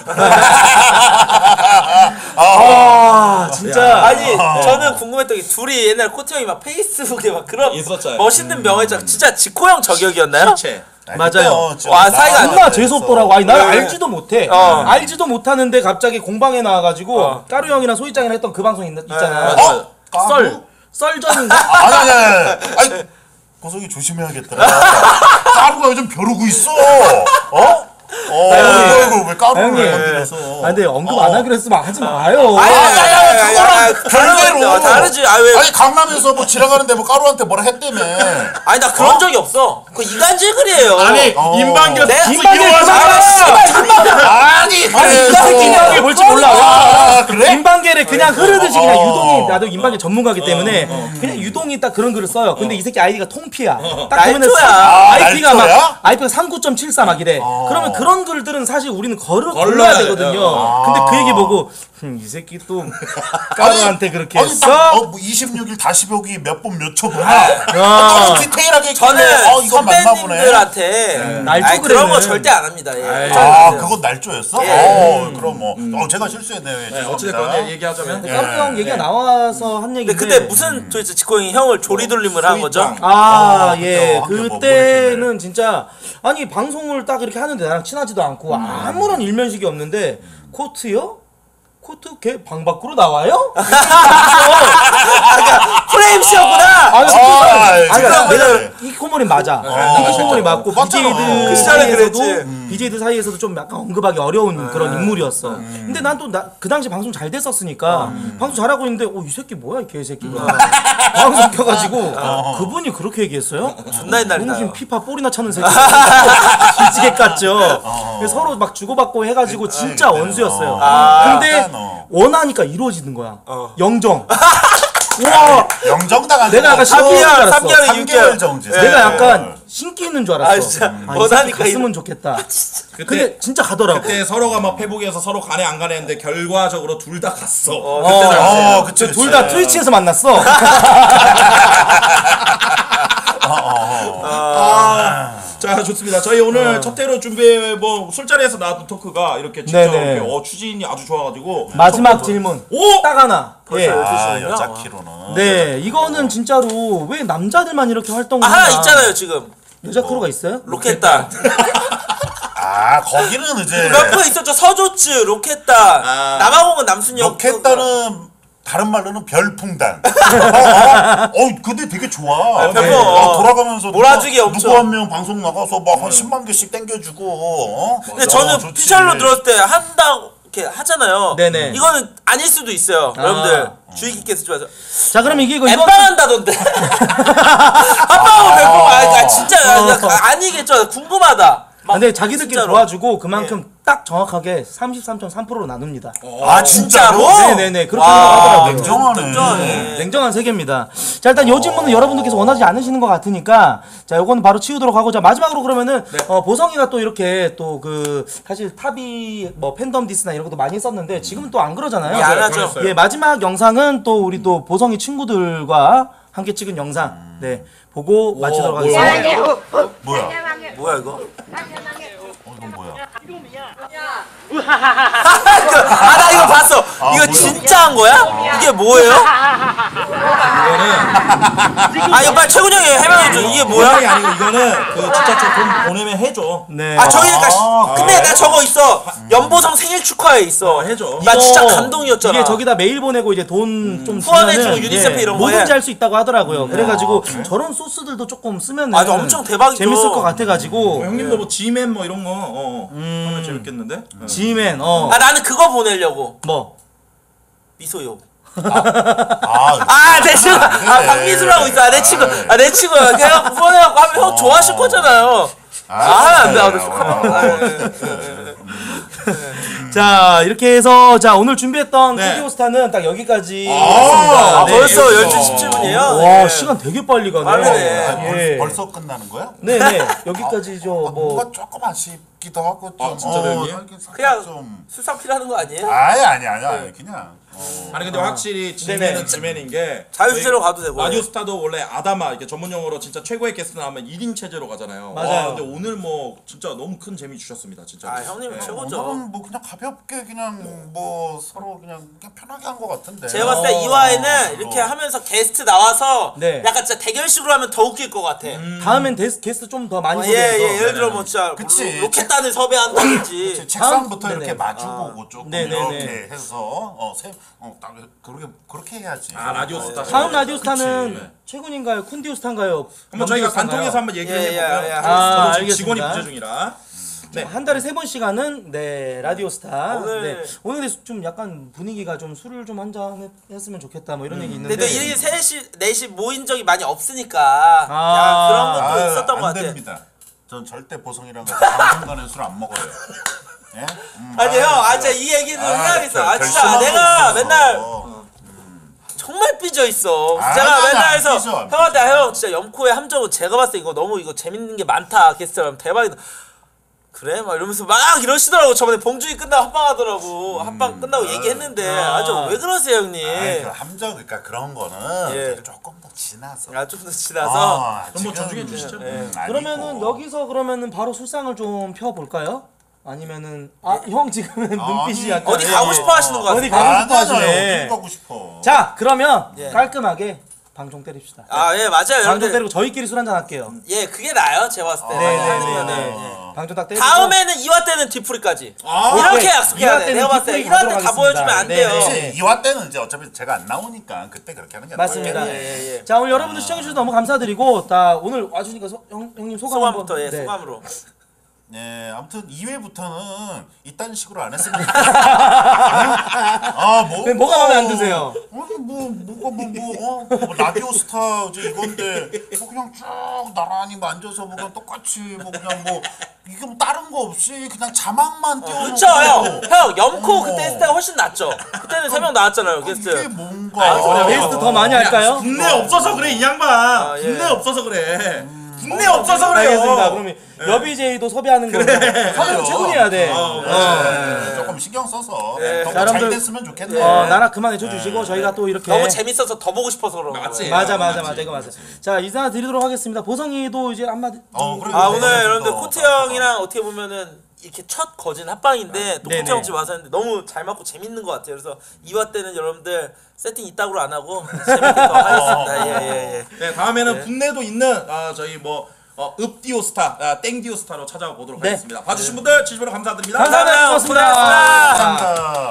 진짜.
아니 저는 궁금했던 게 둘이 옛날 코트 형이 막 페이스북에 막 그런
있었잖아요.
멋있는 명예장 진짜 지코 형 저격이었나요?
실체.
맞아요.
와 사이가 안
존나 재수없더라고. 아니 날
네.
알지도 못해. 알지도 못하는데 갑자기 공방에 나와가지고 까루 형이랑 소희짱이랑 했던 그 방송 있잖아. 썰전인가?
아니 고석이 조심해야겠다. 까루가 요즘 벼르고 있어. 이거 왜 까루를
형님.
건드려서?
근데 언급 안 하기로 했으면 하지 마요.
별개로
다르지. 왜?
아니 강남에서 뭐 지나가는데 뭐 까루한테 뭐라 했다며.
아니 나 그런 적이 없어. 그 이간질 글이에요.
임방규
아니
임방계 볼지 몰라.
그래?
임방계를 그냥 흐르듯이 그냥 유동이 나도 임방계 전문가기 때문에 그냥 유동이 딱 그런 글을 써요. 근데 이 새끼 아이디가 통피야. 딱 보면은 IP가 막 IP가 39.74 막 이래. 그러면 그런 글들은 사실 우리는 걸러야 되거든요. 근데 그 얘기 보고 이 새끼 또 까루한테 그렇게 했어?
뭐 26일 다시 보기 몇 번 몇 초 보나? 너무 디테일하게
저는
이건 맞나 보네.
선배님들한테
날조
그런 거
그래는.
절대 안 합니다. 예.
그건 날조였어? 그럼 뭐 제가 실수했네요.
어찌됐건 얘기하자면
까루 형 얘기가 나와서 한 얘기인데.
근데 무슨 도대체 지코 형이 형을 조리돌림을 한 거죠?
예. 그때는 진짜 아니 방송을 딱 이렇게 하는데 나랑 친하지도 않고 아무런 일면식이 없는데 코트요? 코트 걔 방 밖으로 나와요?
프레임 씨였구나.
내가 히코모리 맞아. 히코모리 맞고 BJ들 사이에서도 BJ들 사이에서도 좀 약간 언급하기 어려운 그런 인물이었어. 근데 난 또 그 당시 방송 잘 됐었으니까 방송 잘하고 있는데 이 새끼 뭐야 이 개새끼가 방송 켜가지고 그분이 그렇게 얘기했어요?
존나 옛날이다.
무슨 피파 볼이나 차는 새끼 기지개 깠죠. 서로 막 주고받고 해가지고 진짜 원수였어요. 근데 원하니까 이루어지는 거야. 영정. 와,
영정당한
내가 약간 신기 있는 줄 알았어.
3개월 정지.
내가 약간 신기 있는 줄 알았어.
진짜
원하니까 갔으면 좋겠다. 근데 진짜 가더라고.
그때 서로가 막 페북에서 서로 가네 안 가네 했는데 결과적으로 둘 다 갔어.
그때 둘 다 트위치에서 만났어.
자 좋습니다. 저희 오늘 첫 회로 준비해 뭐 술자리에서 나왔던 토크가 이렇게 진짜
네네.
이렇게 추진이 아주 좋아가지고
마지막 질문. 딱 하나. 예.
여자 키로는.
네, 이거는 진짜로 왜 남자들만 이렇게 활동을
하나
하나?
있잖아요 지금.
여자 크루가 있어요?
로켓단.
거기는 이제
몇 번 있었죠. 서조츠, 로켓단. 남아공은 남순영.
로켓단은 다른 말로는 별풍단. 근데 되게 좋아. 돌아가면서
몰아주기 엄청.
누구 한 명 방송 나가서 막 한 10만 개씩 땡겨주고.
근데 저는 피셜로 들었을 때 한다고 이렇게 하잖아요.
네네.
이거는 아닐 수도 있어요. 여러분들 주의 깊게 쓰지 마세요.
자, 그럼 이거
엠빵한다던데. 한방하고 별풍 진짜 아니겠죠. 궁금하다.
근데 자기들끼리
진짜로.
도와주고 그만큼 딱 정확하게 33.3%로 나눕니다.
아 진짜로?
네네네 그렇게 하더라고요.
냉정하네.
냉정한 세계입니다. 자 일단 요 질문은 여러분들께서 원하지 않으시는 것 같으니까 자 요거는 바로 치우도록 하고 자 마지막으로 그러면은 보성이가 또 이렇게 또 그 사실 탑이 뭐 팬덤 디스나 이런 것도 많이 했었는데 지금은 또 안 그러잖아요.
안 하죠.
예 마지막 영상은 또 우리 또 보성이 친구들과 함께 찍은 영상 네 보고 마치도록 하겠습니다.
뭐야?
뭐야 이거?
이건 뭐야?
아 나 이거 봤어. 이거 진짜 한 거야? 이게 뭐예요? 아 이거 빨리 최군 형이 해명해줘. 이게 뭐야?
아니 아니고 이거는 그 진짜 좀 돈 보내면 해줘.
네.
아 저기니까 근데 나 저거 있어. 연보성 생일 축하해 있어.
해줘.
나 진짜 감동이었잖아.
이게 저기다 메일 보내고 이제 돈 좀
후원해주고 유니세프 이런 거 해.
뭐든지 할 수 있다고 하더라고요. 그래가지고 저런 소스들도 조금 쓰면은
아, 엄청 대박이죠.
재밌을 것 같아가지고
형님도 뭐 G맨 뭐 이런 거 하면 재밌겠는데?
G맨
아 나는 그거 보내려고.
뭐
미소요.
아,
내 친구. 박미수라고 있어. 내 친구. 내 친구. 걔가 후원해갖고 하면 형 좋아하실 거잖아요. 안 돼.
자 이렇게 해서 자 오늘 준비했던 코디오스타는 딱 여기까지 했습니다.
벌써 12시 17분이에요?
와 시간 되게 빨리 가네.
빠르네.
벌써 끝나는 거야?
네네 여기까지죠. 뭐
뭔가 조금 아쉽기도 하고 좀.
진짜로 형님?
그냥
좀.
수상 필요하는 거 아니에요?
아니 그냥.
아니 근데 확실히 G맨은 G맨인 게
자유주제로 가도 되고.
라디오스타도 원래 아다마 이렇게 전문 용어로 진짜 최고의 게스트 나오면 1인 체제로 가잖아요.
맞아요.
근데 오늘 뭐 진짜 너무 큰 재미 주셨습니다 진짜.
아 형님은 최고죠.
오늘은 뭐 그냥 가볍게 그냥 뭐 서로 그냥 편하게 한 것 같은데.
제가 봤을 때 이화에는 이렇게 하면서 게스트 나와서
네.
약간 진짜 대결식으로 하면 더 웃길 것 같아.
다음엔 게스트 좀 더 많이
예,
섭외해서
예를 들어 뭐 진짜
그치.
로켓단을 섭외한다든지.
책상부터
다음-
이렇게
네네.
마주보고 조금
네네네.
이렇게 해서 딱 그렇게 해야지.
라디오스타.
다음 라디오스타는 최군인가요? 쿤디오스타인가요?
한번 저희가
명디오스타인가요?
관통해서 한번 얘기를
예,
해보고요.
예, 예.
저도
아,
지금 직원이
알겠습니다.
부재 중이라. 네.
한 달에 3번 시간은 네 라디오스타.
오늘-
네. 오늘 좀 약간 분위기가 좀 술을 좀 한잔 했으면 좋겠다 뭐 이런 얘기 있는데.
근데 또 이렇게 3시, 4시 모인 적이 많이 없으니까
아.
그런 것도 있었던 것
안
같아.
됩니다. 전 절대 보성이랑 같이 방송간에 술 안 먹어요. 예?
아니 형, 진짜 이 얘기는 해야겠어. 진짜
결심하고
내가
있었어.
맨날 정말 삐져 있어.
아니,
제가
아니,
맨날
안
해서
삐져, 안
형한테 형 진짜 염코의 함정은 제가 봤을 때 이거 너무 이거 재밌는 게 많다 게스트라면 대박이다. 그래? 막 이러면서 막 이러시더라고. 저번에 봉준이 끝나고 합방하더라고. 합방 끝나고 얘기했는데 아주 왜 그러세요 형님?
그 함정 그러니까 그런 거는
예.
조금 더 지나서.
좀 더 지나서
그럼 뭐 전중해 주시죠.
그러면은 여기서 그러면은 바로 술상을 좀 펴볼까요? 아니면은 형 지금은 눈빛이 약간
어디 가고 싶어 하시는 것
어디
같아요.
가고 싶어 하시네.
어디 가고 싶어.
자 그러면
예.
깔끔하게 방송 때립시다.
예 맞아요.
방송
여러분들.
때리고 저희끼리 술 한잔 할게요.
예 그게 나아요 제가 봤을 때.
네네네. 방송 딱 때리고
다음에는 2화 때는 뒤풀이까지.
오케이.
이렇게 약속해야
이화
돼.
때는
내가 봤을 때
뒤풀이
1화 때
가도록
다 보여주면 안
하겠습니다.
돼요.
네.
그치, 2화 때는 이제 어차피 제가 안 나오니까 그때 그렇게 하는 게
맞습니다.
낫겠네.
자 오늘 여러분들 시청해주셔서 너무 감사드리고 다 오늘 와주니까 형님 소감
소감부터
한번.
예 소감으로.
네, 아무튼 2회부터는 이딴 식으로 안 했으면 좋겠다.
뭐가 마음에 안 드세요?
라디오스타 이제 이건데 뭐 그냥 쭉 나란히 만져서 뭐 그냥 똑같이 뭐 그냥 뭐 이게 뭐 다른 거 없이 그냥 자막만 띄워놓고
그쵸 형 염코 그때 했을 때가 훨씬 낫죠. 그때는 3명 나왔잖아요 게스트.
이게 뭔가
베스트 더 많이 할까요?
국내 없어서 그래 이 양반.
예.
국내 없어서 그래. 국내 없어서 그래요.
알겠습니다. 그러면 여비제이도 섭외하는 거 섭외는 최군이 해야 돼.
조금 신경 써서
네.
더
자,
잘
여러분들,
됐으면 좋겠네.
나라 그만해 줘주시고 저희가 또 이렇게
너무 재밌어서 더 보고 싶어서 그런 거예요.
맞지.
맞아 이거 맞아. 자 인사 드리도록 하겠습니다. 보성이도 이제 한마디.
그래.
오늘 여러분들 코트 형이랑 어떻게 보면은 이렇게 첫 거진 합방인데 또
네네.
코트 형 집 와서 했는데 너무 잘 맞고 재밌는 것 같아요. 그래서 2화 때는 여러분들 세팅 이따구로 안 하고 재밌게 더 하겠습니다. 예.
네 다음에는 국내도 있는 저희 뭐 읍디오스타, 땡디오스타로 찾아와 보도록
네.
하겠습니다. 봐주신 분들 진심으로 감사드립니다.
감사합니다. 고맙습니다.
감사합니다.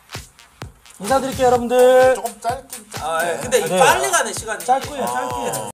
인사드릴게요 여러분들.
조금 짧긴
근데
네.
빨리 가네 시간이.
짧고요 짧게.